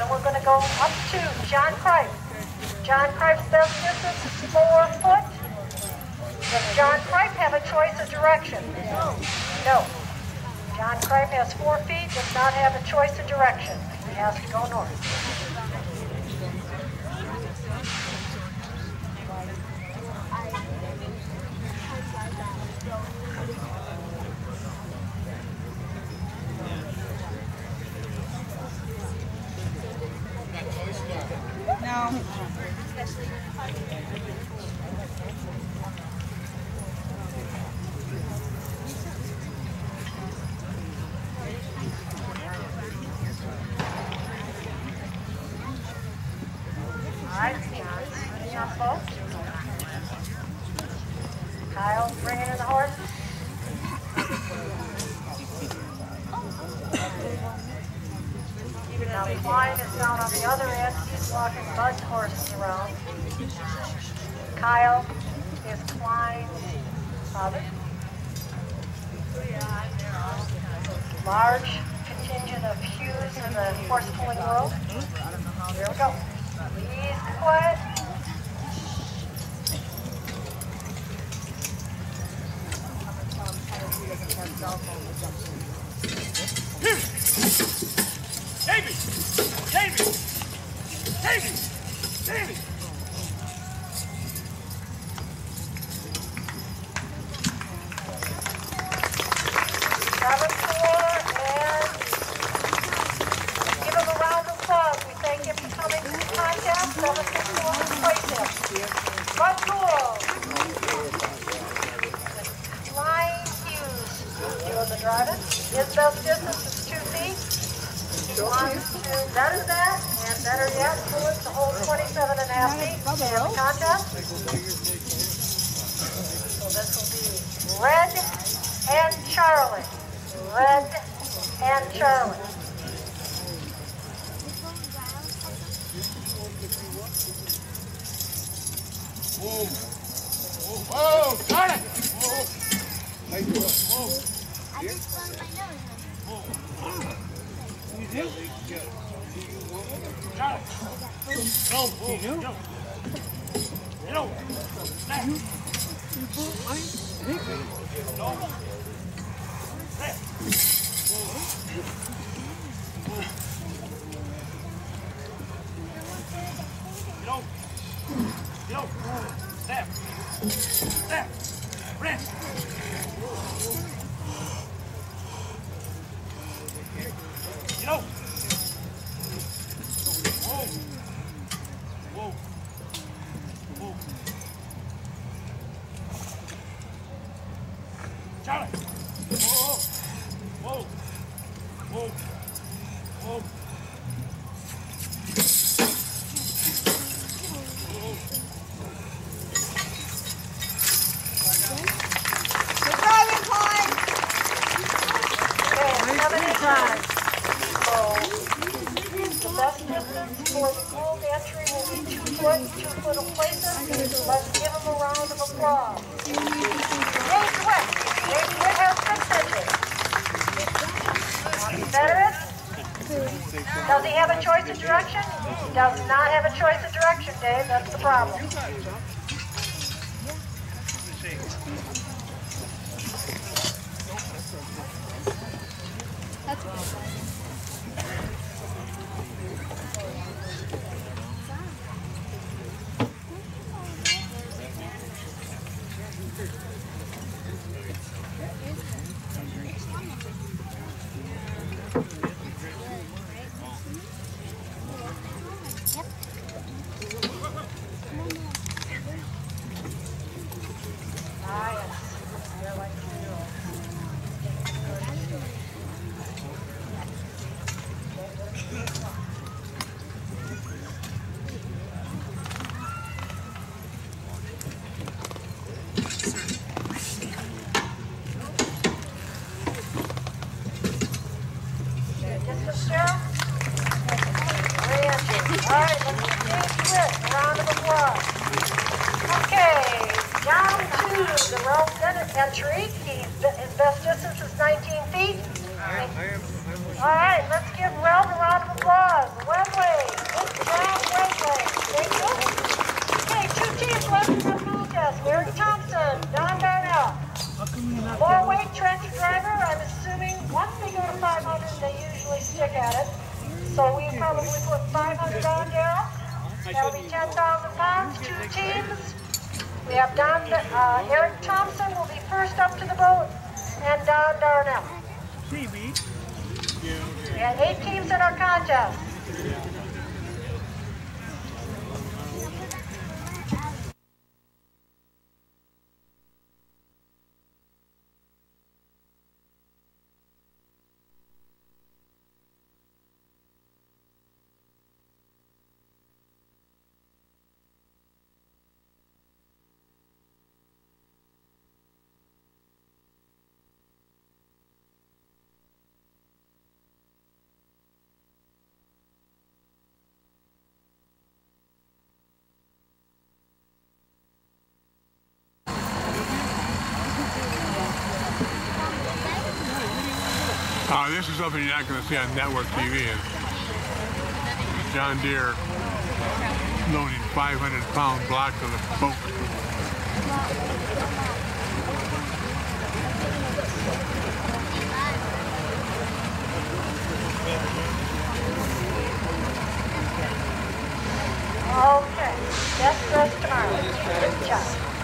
we're going to go up to John Kripe. John Kripe's best distance is 4 foot. Does John Kripe have a choice of direction? No. John Kripe has 4 feet, does not have a choice of direction. He has to go north. No. Kyle's bringing in the horses. Now Klein is down on the other end. He's walking Bud's horses around. Kyle is Klein's father. Large contingent of Hughes in the horse pulling world. Here we go. Please quiet. Davey! Davey! Davey! Davey! Give him a round of applause. We thank him for coming to the contest. 764 to place him. Bud Cool. Flying Hughes doing the driving. His best distance is 2 feet. He wants to better that, and better yet, pull it to hold 27.5 feet in the contest. So this will be Red and Charlie. Red and Charlie. Whoa! Whoa! Got it! Whoa! I just bumped my nose. You did? Got it! Go! Go! Go! Step! Step! Rest! Get out! Whoa! Whoa! Whoa! Charlie! Whoa! Whoa! Whoa! Whoa! For the gold entry will be 2 foot, 2 foot of places. Let's give him a round of applause. James Witt. James Witt has 6 inches. Confederate. Does he have a choice of direction? He does not have a choice of direction, Dave. That's the problem. That's okay. Entry. His best distance is 19 feet. All right, let's give Ralph a round of applause. Wembley. probably put 500 on, Daryl. That'll be 10,000 pounds, 2 teams. We have Eric Thompson will be first up to the boat, and Don Darnell. We had 8 teams in our contest. This is something you're not going to see on network TV. John Deere loading 500-pound blocks of the boat. Okay, best dress tomorrow. Good job.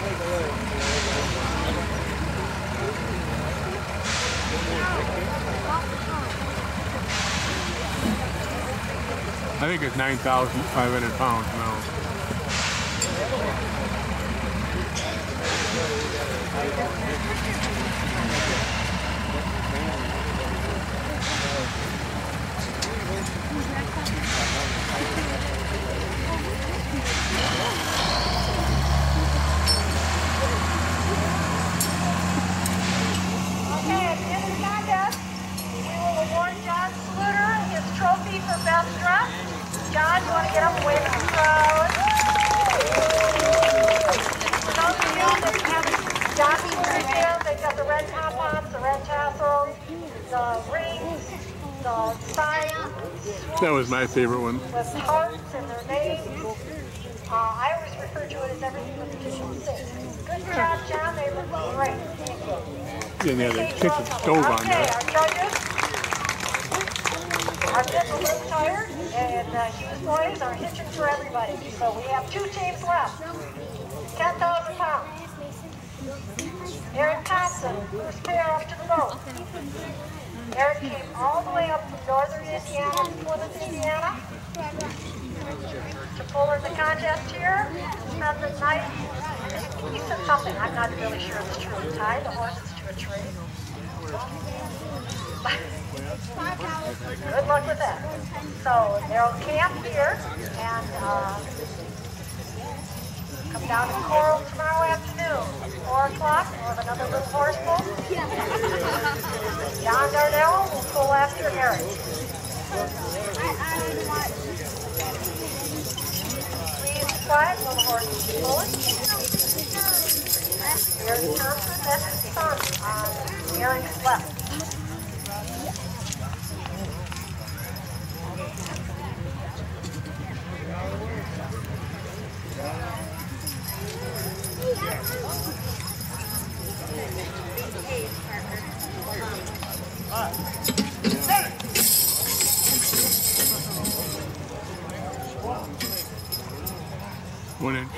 I think it's 9,500 pounds now. Okay, at the end of the contest, we will award John Sluter his trophy for best dress. John, you want to get up and wave at the crowd? For those of you that have John Sluter here, they've got the red pom-poms, the red tassels, the rings, the signs. That was my favorite one. With hearts and their names. I always refer to it as everything with the kitchen sink. Good job, John. They look great. Thank you. Then they had a kitchen stove on Okay, there. our judges are getting a little tired, and Hughes boys are hitching for everybody. So we have 2 teams left. 10,000 pounds. Eric Thompson, first pair up to the boat. Eric came all the way up from northern Indiana to Plymouth, Indiana, to pull in the contest here. Spent the night. He said something. I'm not really sure it's true. Tie the horses to a tree. Good luck with that. So they'll camp here and come down to Coral tomorrow afternoon. 4 o'clock, we'll have another little horse pull. John Darnell will pull after Eric. Please be quiet while the horses keep pulling. Eric Thompson, that's his son on Eric's left. One inch.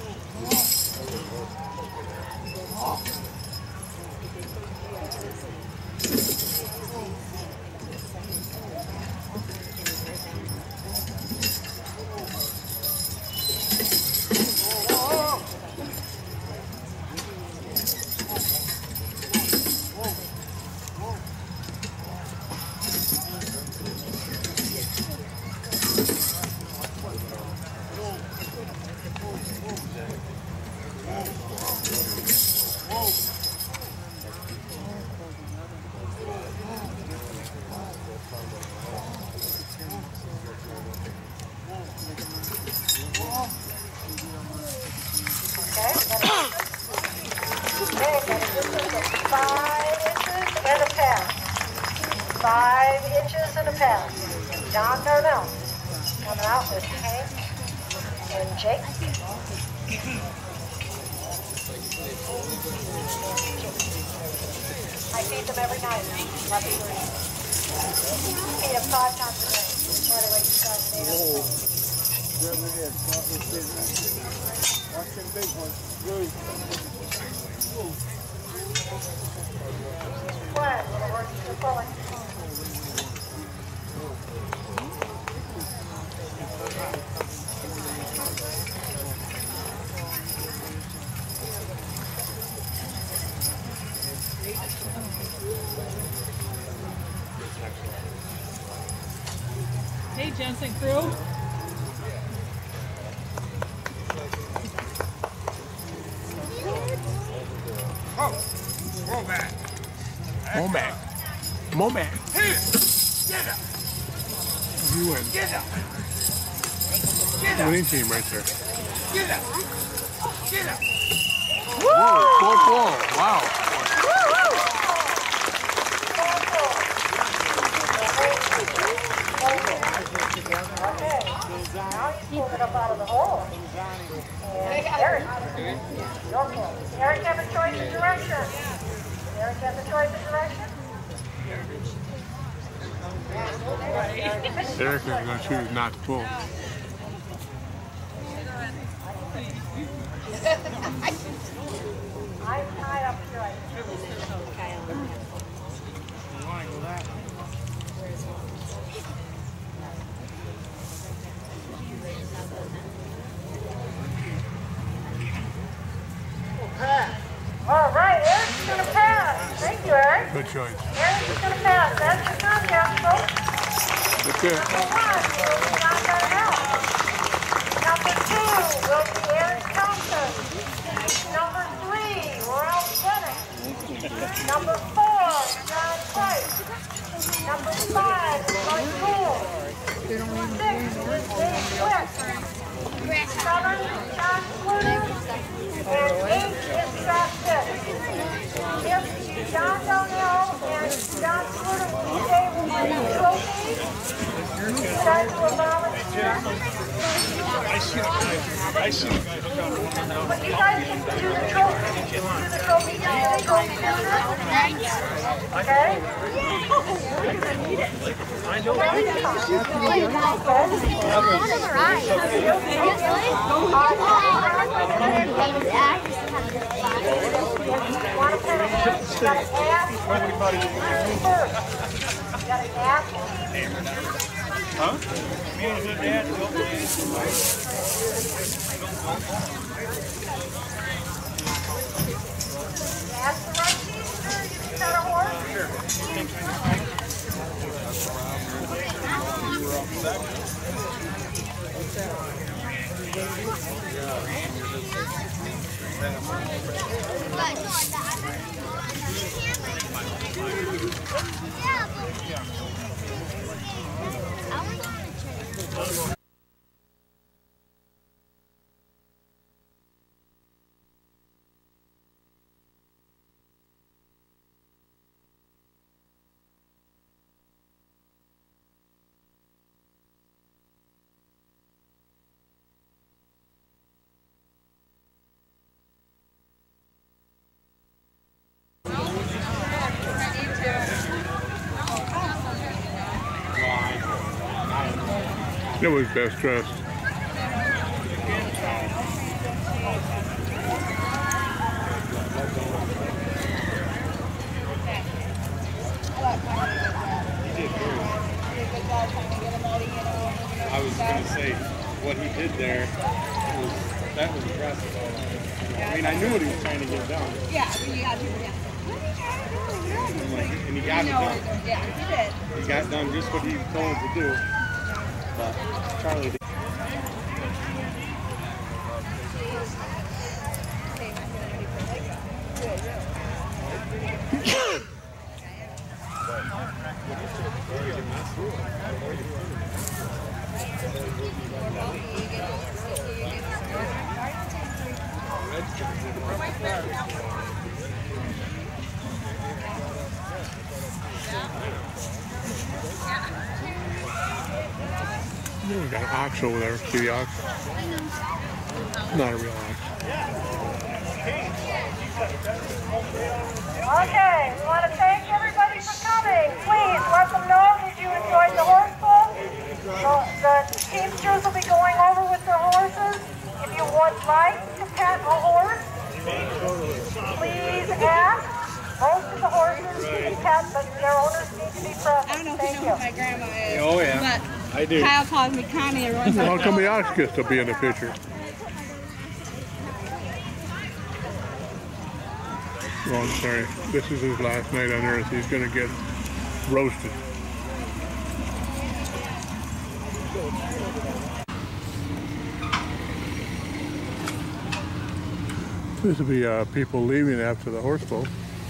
John Darnell coming out with Hank and Jake. I feed them every night. Feed them 5 times a day. Watch them big ones. Really. Flag, little horse, you're pulling. Hey, Jensen crew. Moment. Moment. Get up! You win. Get up! Get up! Winning team right there. Get up! Get up! Whoa, 4-4. Wow. Okay, now you pulled it up out of the hole. And Eric, your pull. Eric have a choice of direction. Eric has a choice of direction. Eric is going to choose not to pull. I'm tied up straight. All right, Eric's going to pass. Thank you, Eric. Good choice. Eric's going to pass. That's your contact, folks. That's it. Number 1 will be John Darnell. Number 2 will be Eric Thompson. Number 3, Ralph Bennett. Number 4, John Price. Number 5 is Mike Poole. 6 is Dave Quick. 7, John Sluder. And 8 is Scott Fitt. If John Darnell and John Sluder will stay with the trophy, you guys will volunteer. But you guys can do the trophy. Do the trophy now. Okay? Huh? Me and his dad Ask the right teacher, you can set a horse. That was best dressed. I was going to say, what he did there, that was impressive. I mean, I knew what he was trying to get done. Yeah, you got to do it. And he got it done. Yeah, he did. He got done just what he told him to do. But Charlie did. We got an ox over there. See the ox? Not a real ox. Okay, we want to thank everybody for coming. Please let them know that you enjoyed the horse pull. So the teamsters will be going over with their horses. If you would like to pet a horse, please ask. Most of the horses can be pet, but their owners need to be present. I don't know if Thank you know who my grandma is. Oh, yeah. But I do. Kyle calls me Connie every once in a How while. come the ox gets to be in the picture? Oh, I'm sorry. This is his last night on Earth. He's going to get roasted. This will be people leaving after the horse bowl.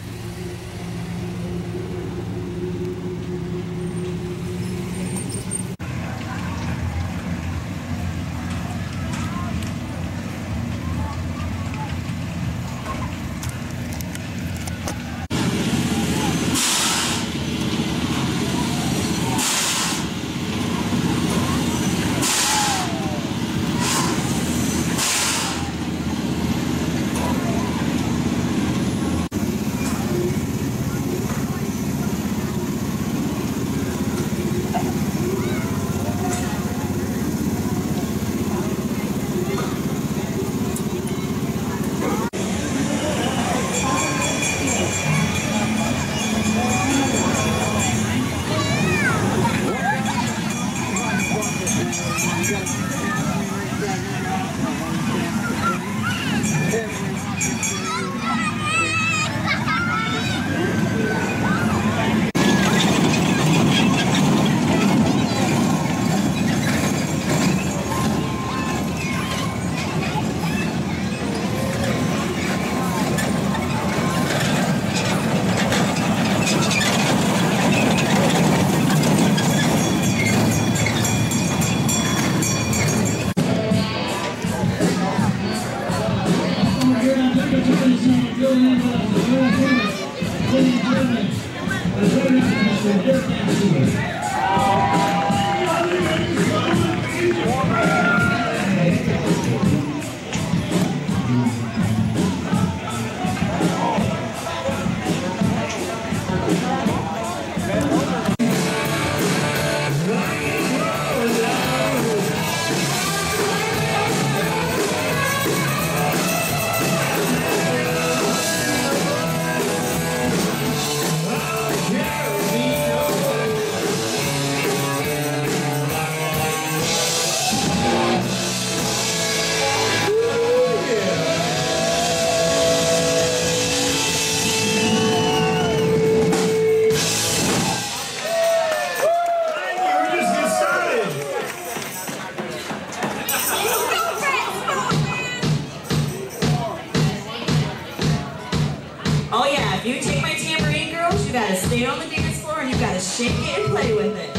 Shake it and play with it.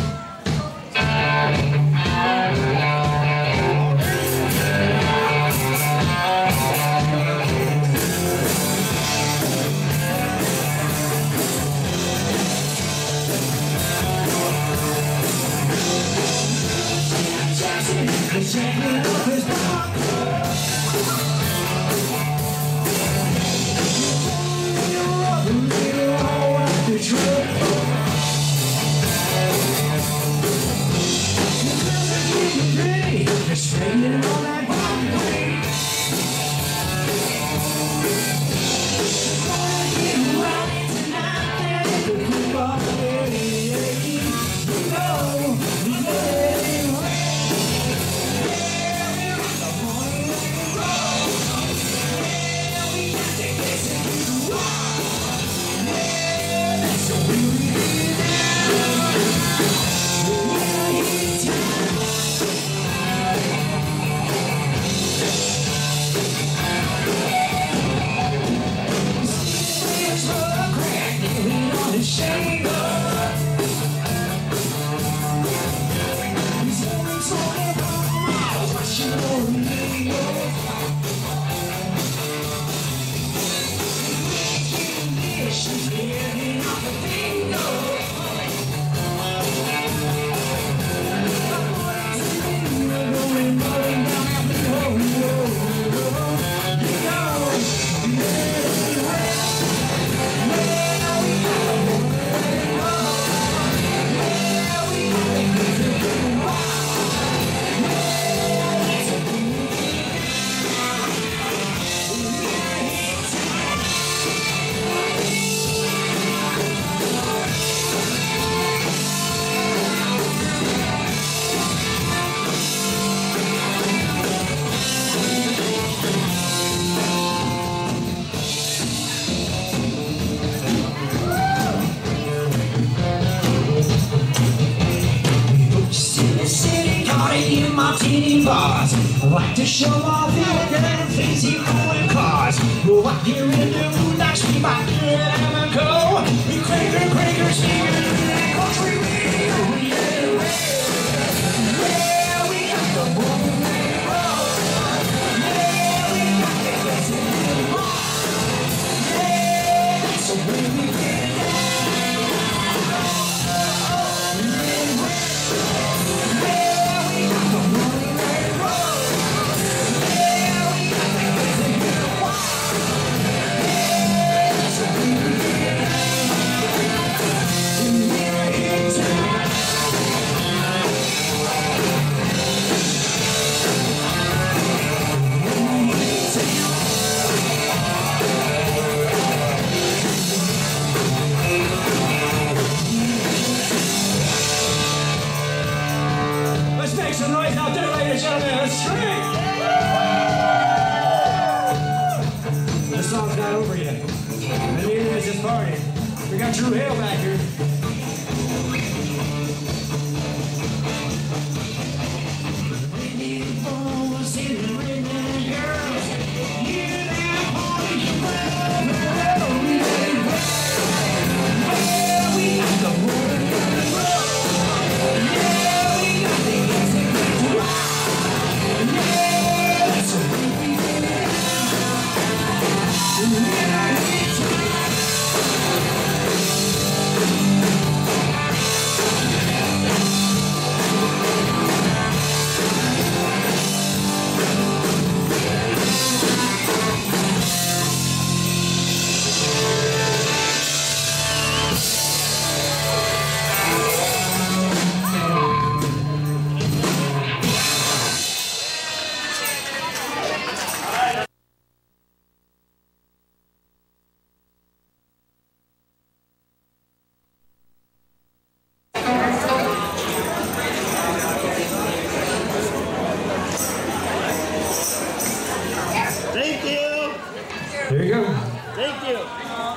in bars. Like to show off the damn fancy cool cars. What you really do, that's me back here and go. You cracker, singing country radio. Yeah, we got the boom and roll. Yeah, we got the gas in the bar. Yeah, that's the way we get it down. Some noise out there, ladies and gentlemen. Let's scream! The song's not over yet. And neither is this party. We got Drew Hale back here. There you go. Thank you.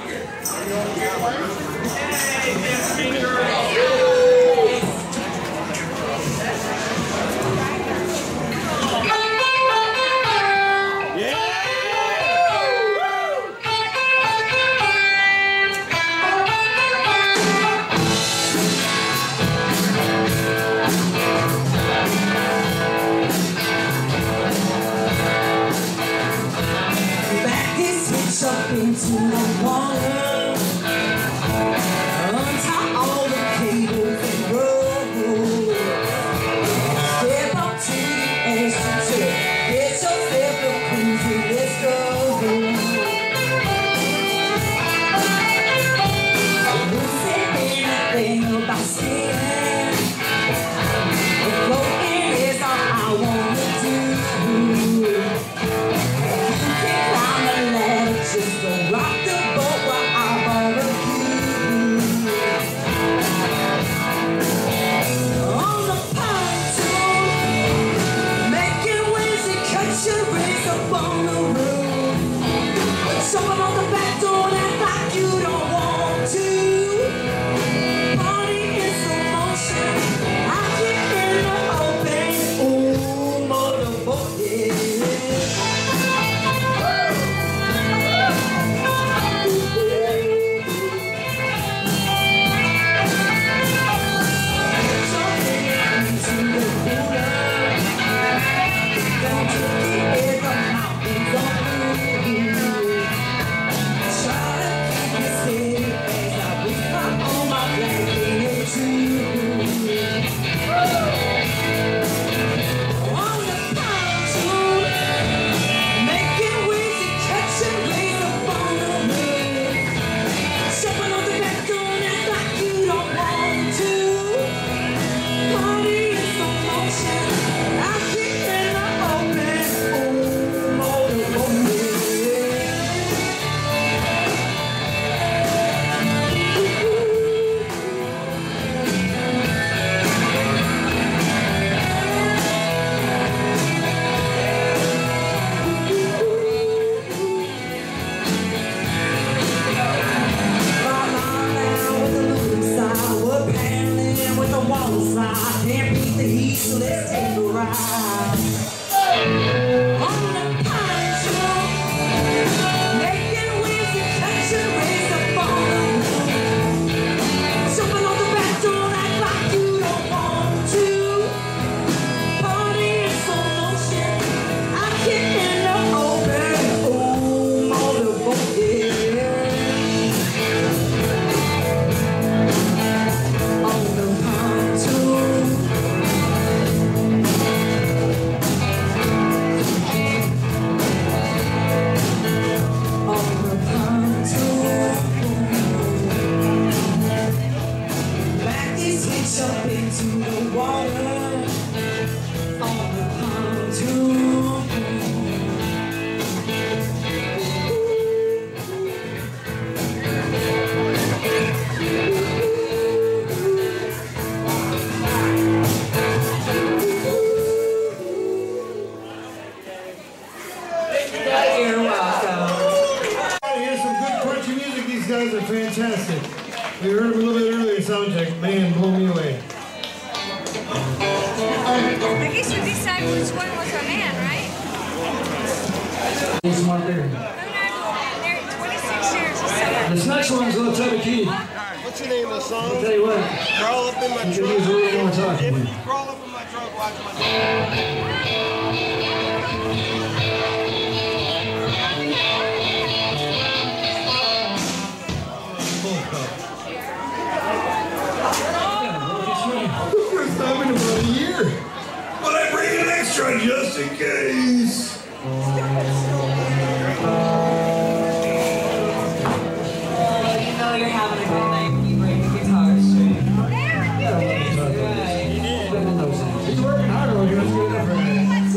Up into the water, untie all the cables and rope. Step up to the edge to get yourself a cruiser. Let's go. Don't say anything about sin. Floating is all I wanna do. Just go rock the boat. are fantastic. We heard them a little bit earlier, sound check. Man, blow me away. I guess we decided which one was our man, right? He's marker. They're 26 years or something. This next one's a little Tubby Key. What's the name of the song? I'll tell you what. Crawl up in my You truck. can use what you want to talk about. Crawl up in my truck, watch my First time in about a year. But I bring an extra just in case. You know you're having a good night when you bring the guitar string. He's working hard over here. Let's get it up for him.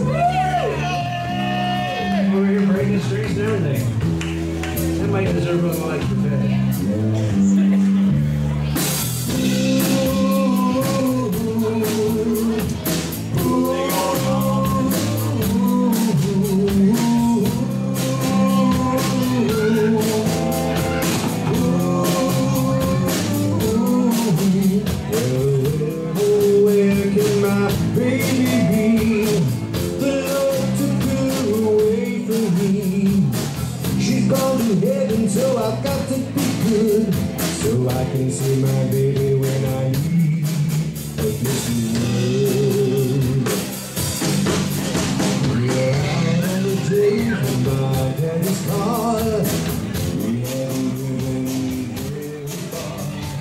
Over here breaking strings and everything. That might deserve a little extra pay. So I've got to be good, so I can see my baby when I need a kissing word. We're out on the day from my daddy's car. We haven't driven very far.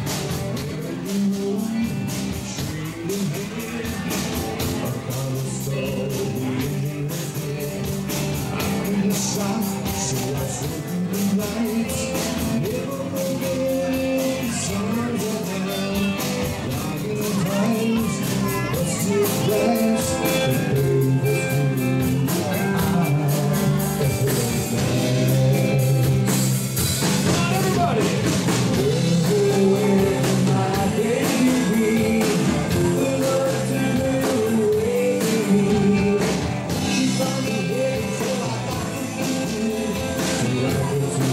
Upon the store, I'm in the shop, so I sleep. Lights, never forget songs of hell, rocking the times, let's take glass, and play the food. Everybody! Where my baby, the love to do away with me. She's on the head, so I got to do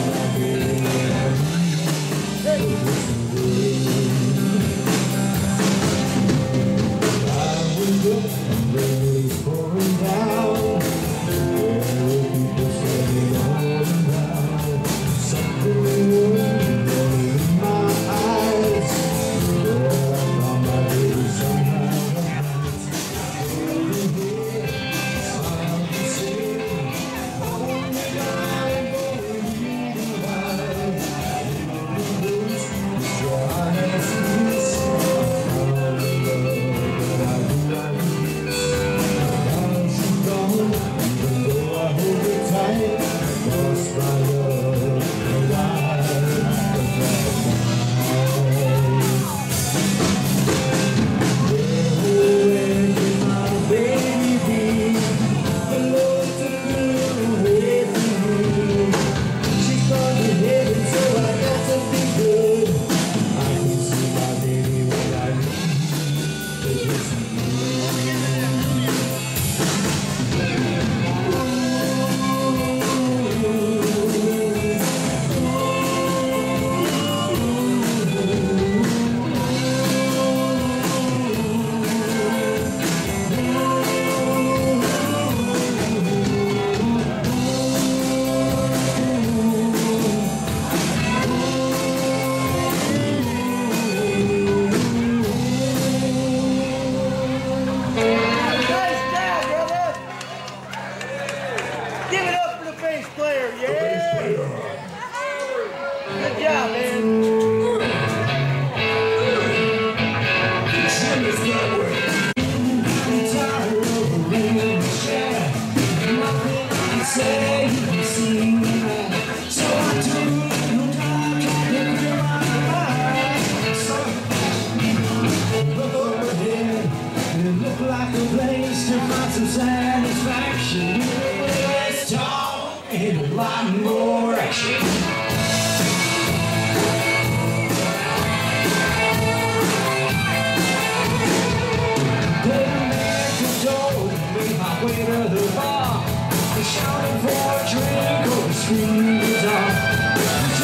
rain's pouring down. There are people standing all around. Something warm in my eyes. Lord, I found my baby somehow. Smile the same. Only I'm going to your honest peace. Shouting for a drink or a screaming guitar.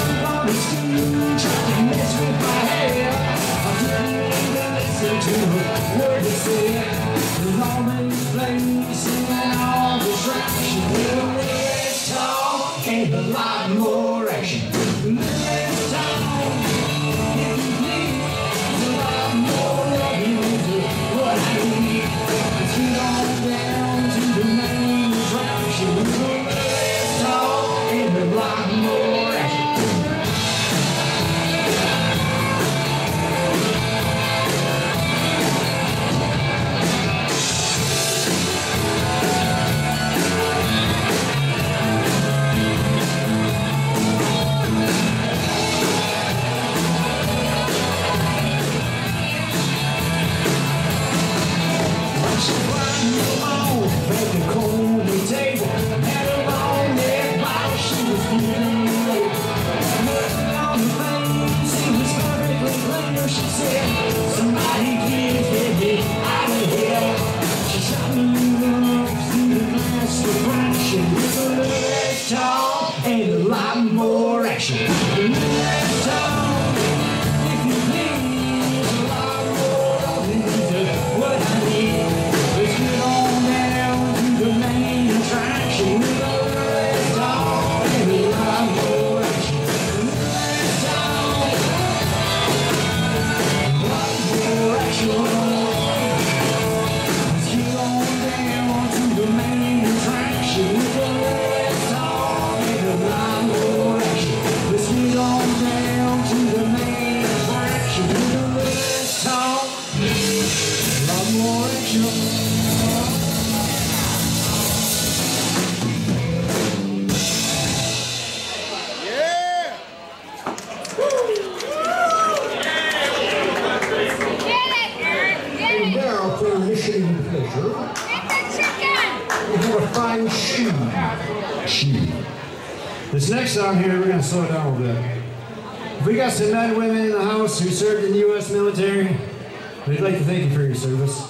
This next song here, we're going to slow it down a little bit. If we got some men and women in the house who served in the U.S. military, we'd like to thank you for your service.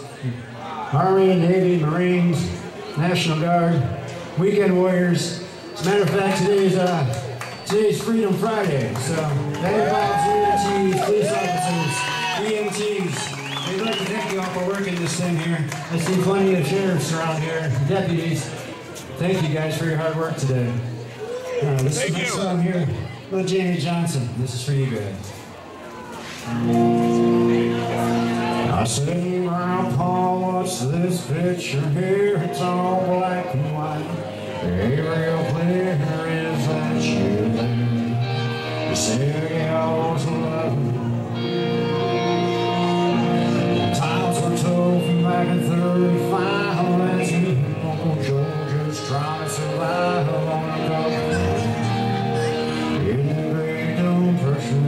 Army, Navy, Marines, National Guard, Weekend Warriors. As a matter of fact, today's Freedom Friday, so that involves EMTs, police officers, EMTs. We'd like to thank you all for working this thing here. I see plenty of sheriffs around here, deputies. Thank you guys for your hard work today. This is my song here, little Jamie Johnson. This is for you guys. I say, Grandpa, what's this picture here? It's all black and white. Very real clear is that you there. You said you always loved me. Times were tough back in 35. As you know, Georgia's trying to survive on a go. In the Great Depression.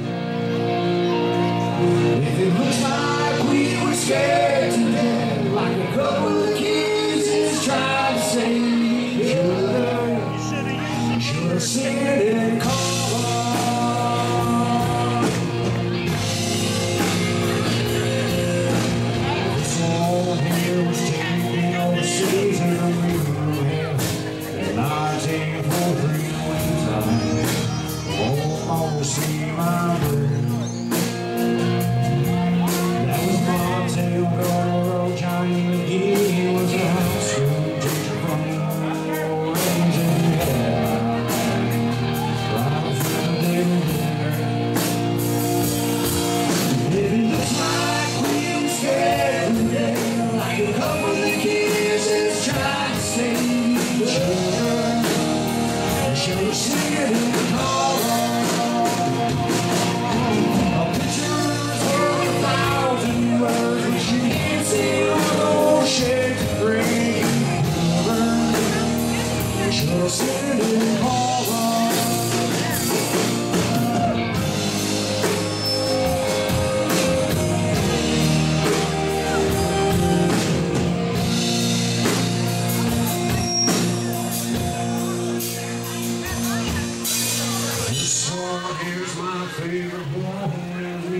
If it looks like we were scared to death, like a couple of kids is trying to save each other, should have seen it in color. This all here was taken overseas in a real hell. In 1943 wintertime, oh, see my breath. Johnny McGee was a high school teacher from New Orleans, Indiana. Right from there. If it looks like we were scared to death, like a couple of kids is trying to save each other, I should have seen it in the color. A picture's worth 1,000 words, but you can't see all shades of gray. I should have seen it in color. This song here's my favorite one.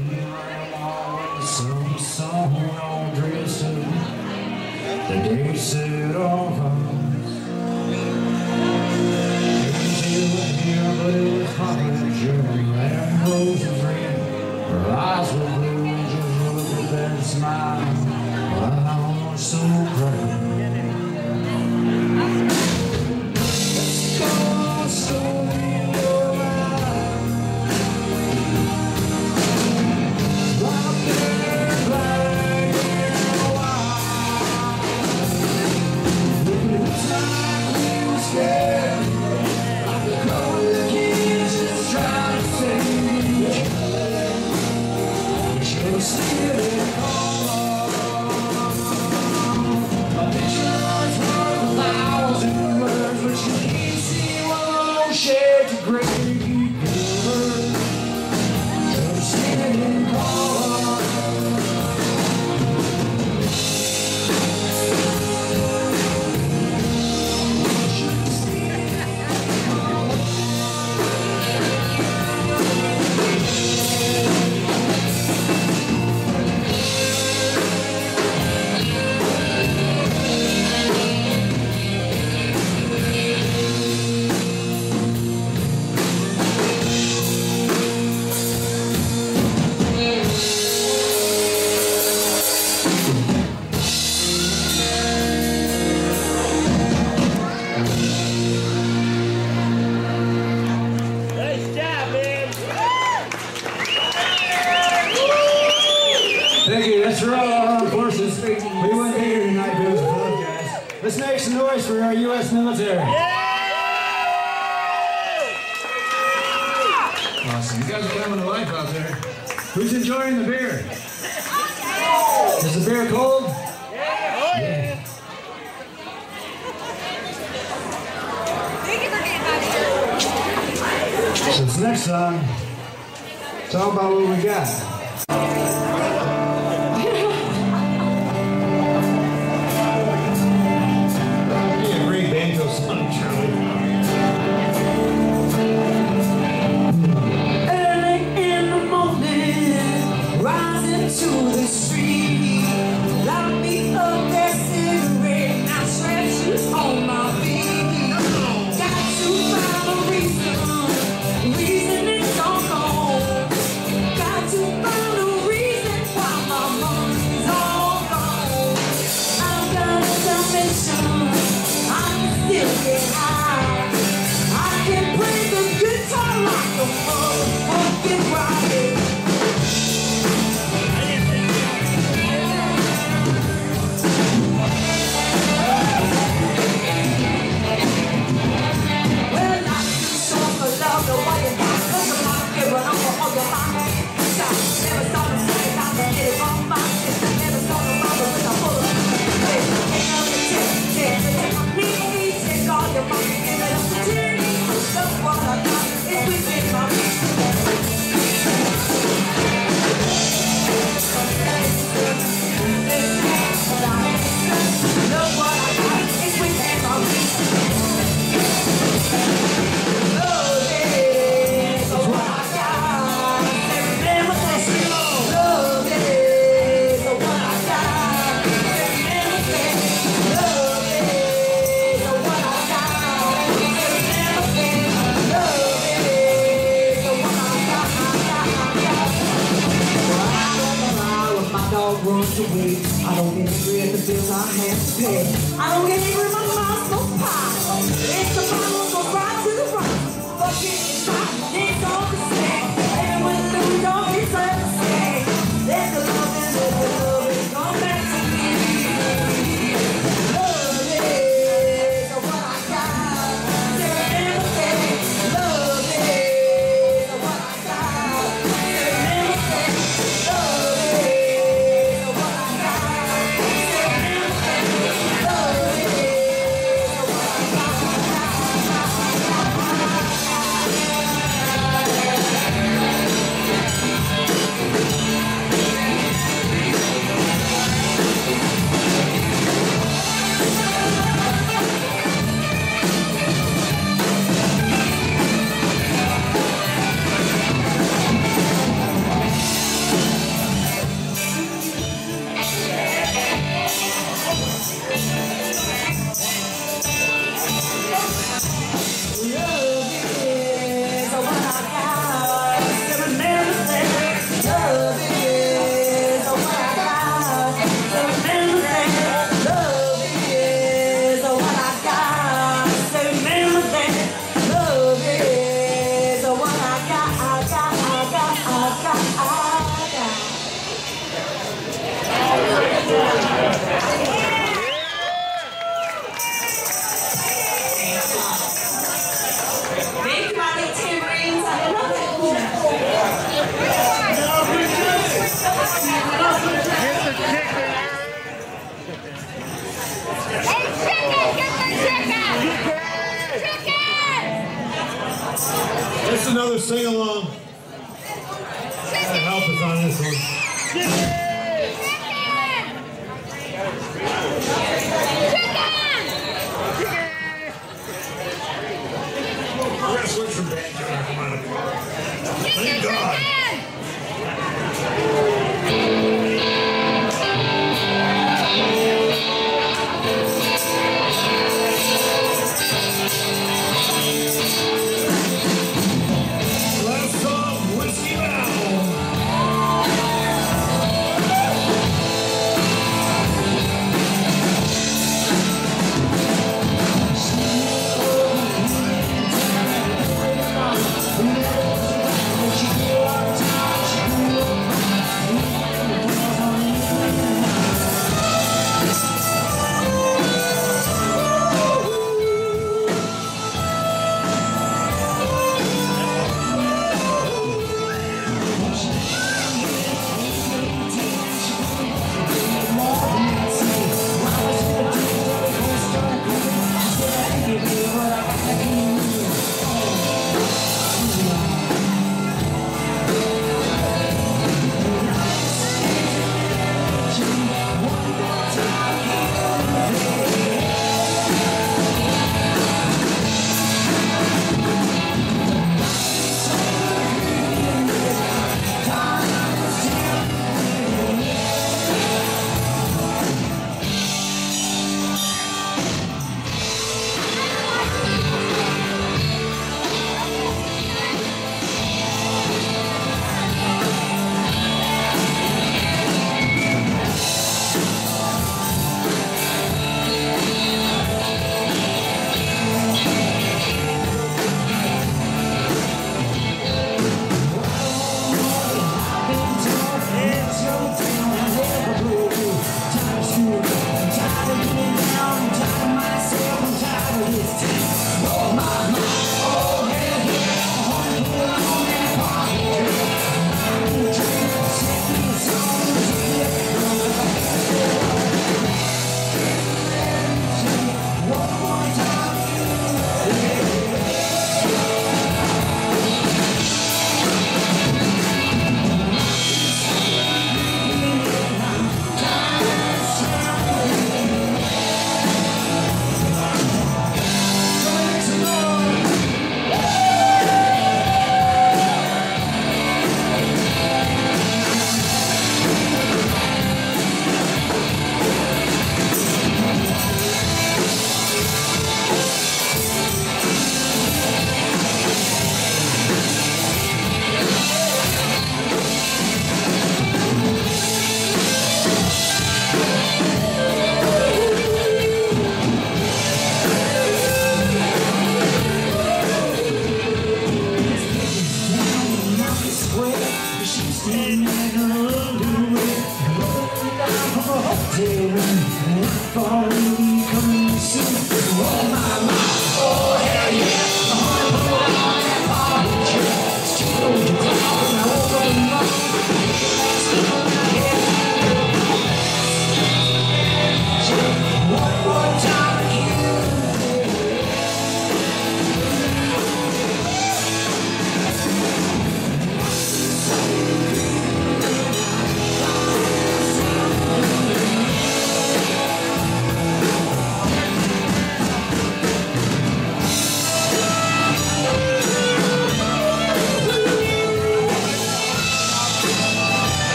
Some song all dressed up, the day set off. some noise for our U.S. military. Awesome. You guys are coming to life out there. Who's enjoying the beer? Is the beer cold? Yeah. So this next song, talk about what we got. Be a great banjo song, Charlie. Early in the morning, rising to the street, light me up that cigarette, now stretches on my feet. Got to find a reason it's all gone. Got to find a reason why my money's all gone. I've got a dimension, I can still get high. I can play the guitar like a motherfucking rocket. Well, I can show for love the way you got, 'cause I'm not giving up on your mind. Never saw the same, I can get it on my chest. I never saw the mother with a full of shit. Ain't no take my knees, take all your money, give it up to Jenny. Look what I got, it's within my reach. Look what I got, it's within my reach. Love is what I got. Remember that shit. Love is what I got. Remember that. Love is what I got. Remember that. Love is what I got. Well, I don't know how when my dog runs away. I don't get angry at the bills I have to pay. I don't get angry when my mouth goes pie. It's the Bible goes right to the right. Fuck it, it's right, it's all the same. And when the dog is the same, let the love come back to me. Love is what I got. Remember that. Love is what I got. Remember that. Love is what I got. Remember that. Love is what I got. That's another sing-along. Help us on this one. We're gonna switch from banjo. Come on. Thank God. Last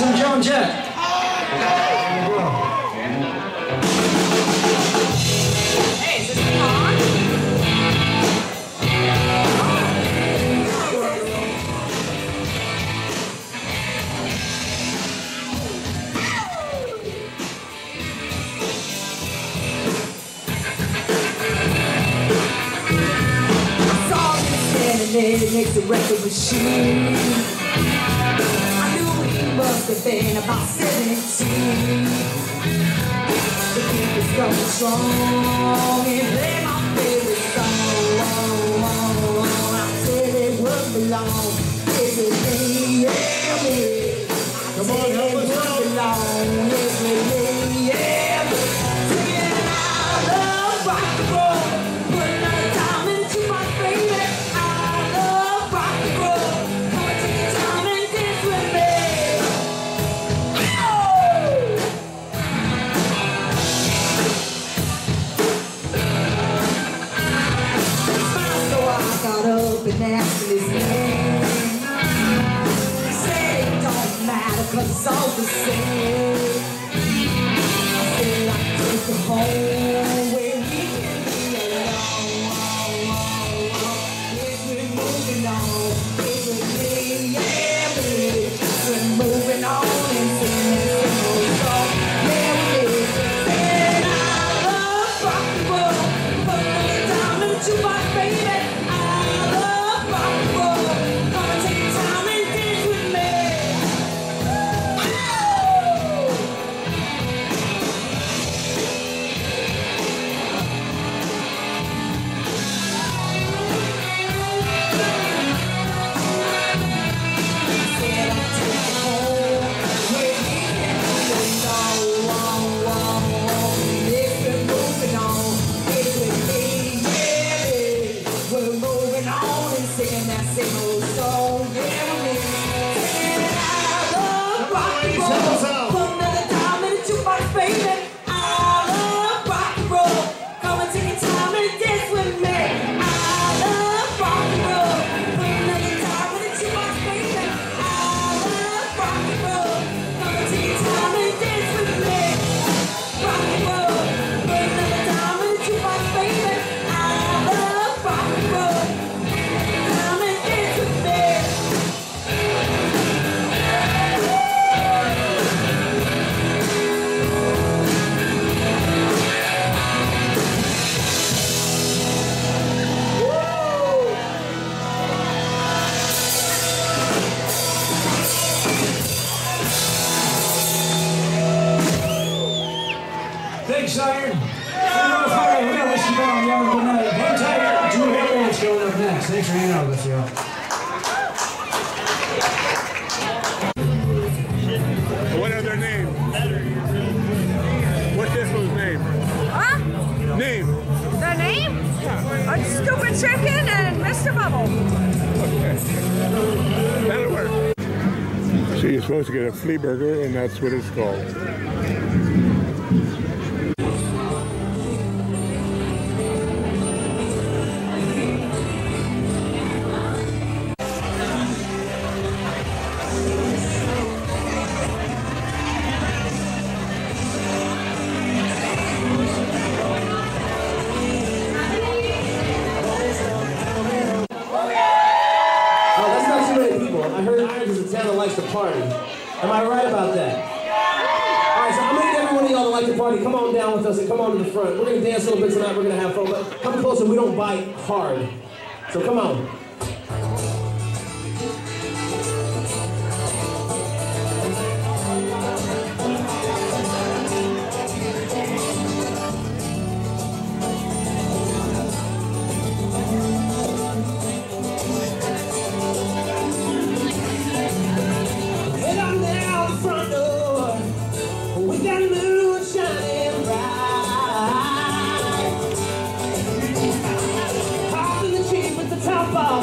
some Joan Jett. Hey, is this on? It makes a record machine. I knew he must have been about 17. The beat was going strong. He played my favorite song. I said it would belong. Everything, yeah, me. Come on, help us out. Belong. Everything, yeah, me. Singing I love rock and roll. Put another time into my favorite. And asked his name. He said it don't matter cause it's all the same. I said I'd take you home where we can be alone. Yes, we're moving on. It's with me, yeah, baby. We're moving on and singing this old song. Yeah, we did. Said I love rock and roll. Put another time into my baby. Thanks, Iron. We're gonna wish you all a good night. Hang tight. Drew Hillman's going up next. Thanks for hanging out with us, y'all. What are their names? What's this one's name? Huh? Name? Their name? A Stupid Chicken and Mr. Bubble. Okay. That'll work. So you're supposed to get a flea burger, and that's what it's called. Likes to party. Am I right about that? Alright, so I'm gonna get every one of y'all that like to party. Come on down with us and come on to the front. We're gonna dance a little bit tonight, we're gonna have fun, but come closer, we don't bite hard. So come on. Top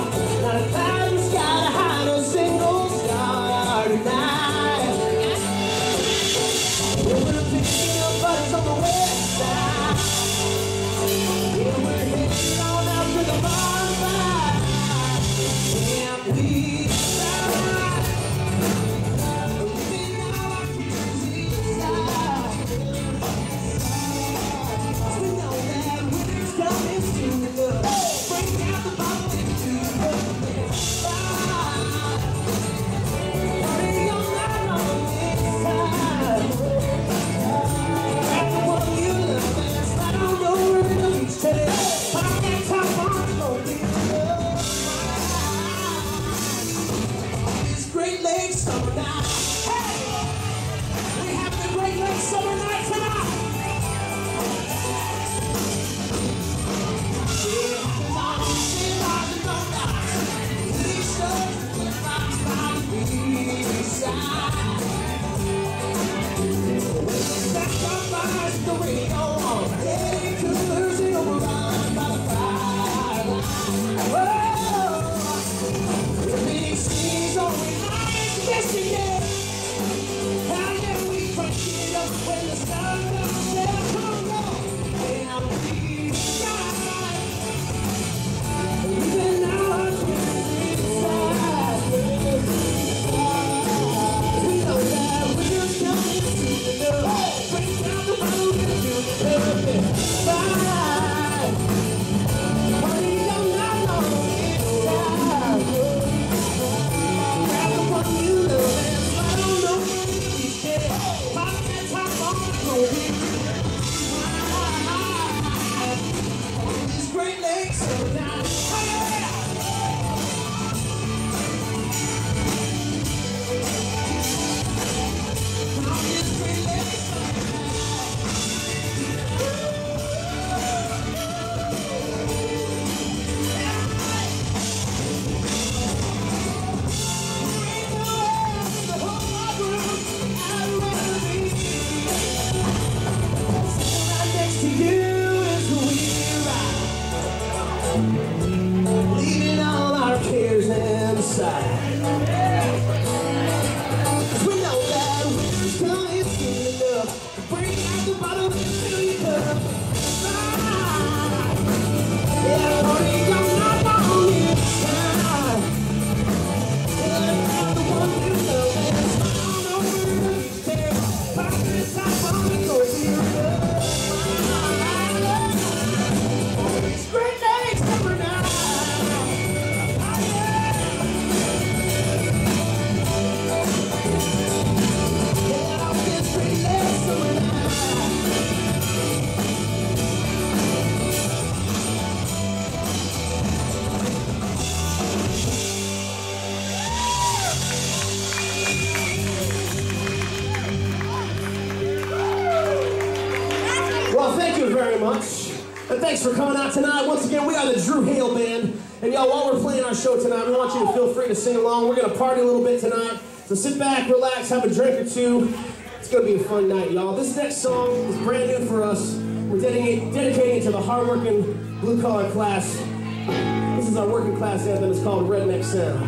summer night. Hey! We have the Great Lakes summer night tonight. When the sun comes down, come on, and we shine. Even now, we know that we're coming to the break down the road and do the perfect fine. Honey, I'm not lonely inside. Grab the one you love and slide on over the weekend. Pop that top on the road. These Great Lakes are down. Next to you is who we ride, leaving all our cares inside. 'Cause we know that winter's coming soon enough. Bring out the bottle and fill your cup. Yeah, honey, I'm not on your side. Yeah, the one you love and smile over there. Pop this top on the door. It's Great Lakes summer night. Yeah, it's Great Lakes summer night. Well, thank you very much. And thanks for coming out tonight. Once again, we are the Drew Hale Band. And y'all, while we're playing our show tonight, we want you to feel free to sing along. We're going to party a little bit tonight. So sit back, relax, have a drink or two. It's going to be a fun night, y'all. This next song is brand new for us. We're dedicating it to the hardworking blue-collar class. This is our working class anthem. It's called Redneck Sound.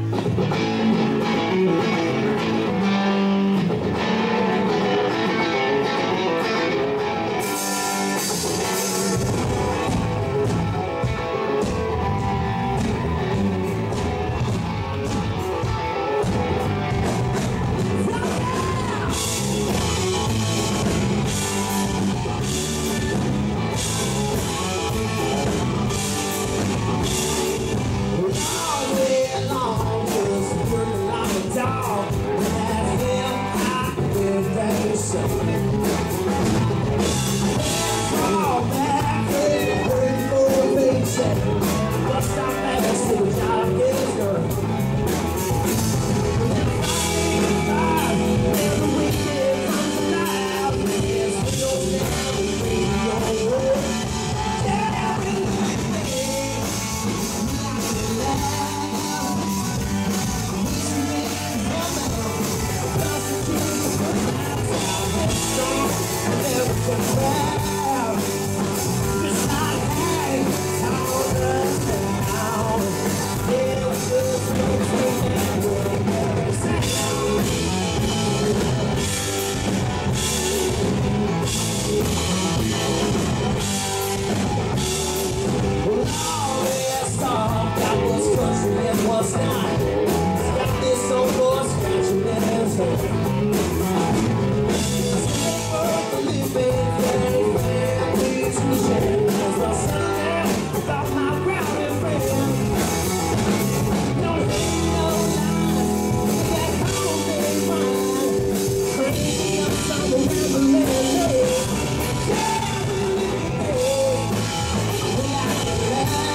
All day long, just working like a dog. That's him, I live that so. Fall back, waiting for a paycheck. But stop back and see the job is done. Every weekend comes alive. Yes, we don't stand, we don't work. Yeah, every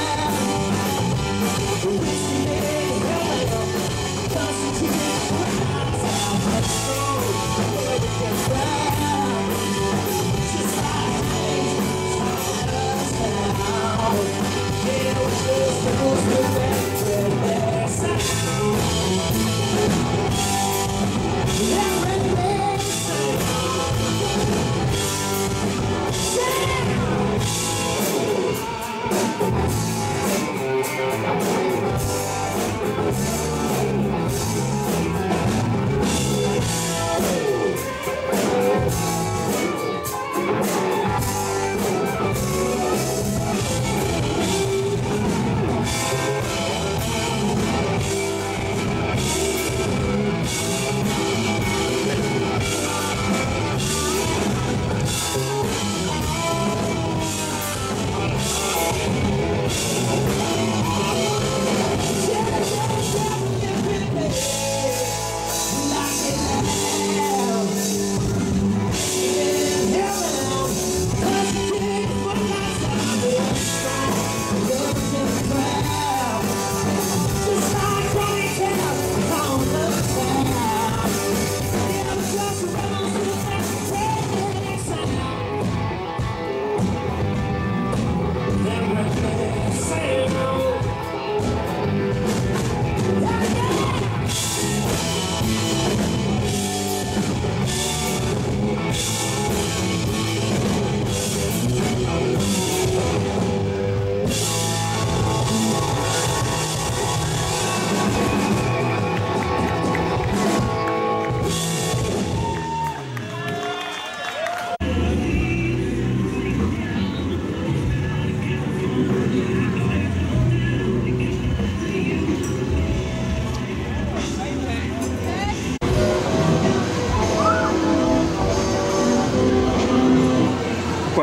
Constitution.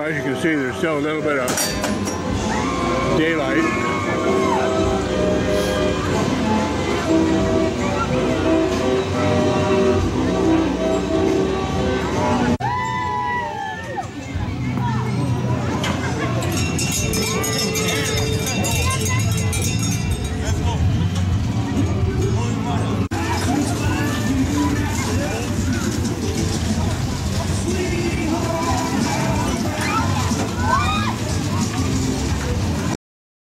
Well, as you can see, there's still a little bit of daylight.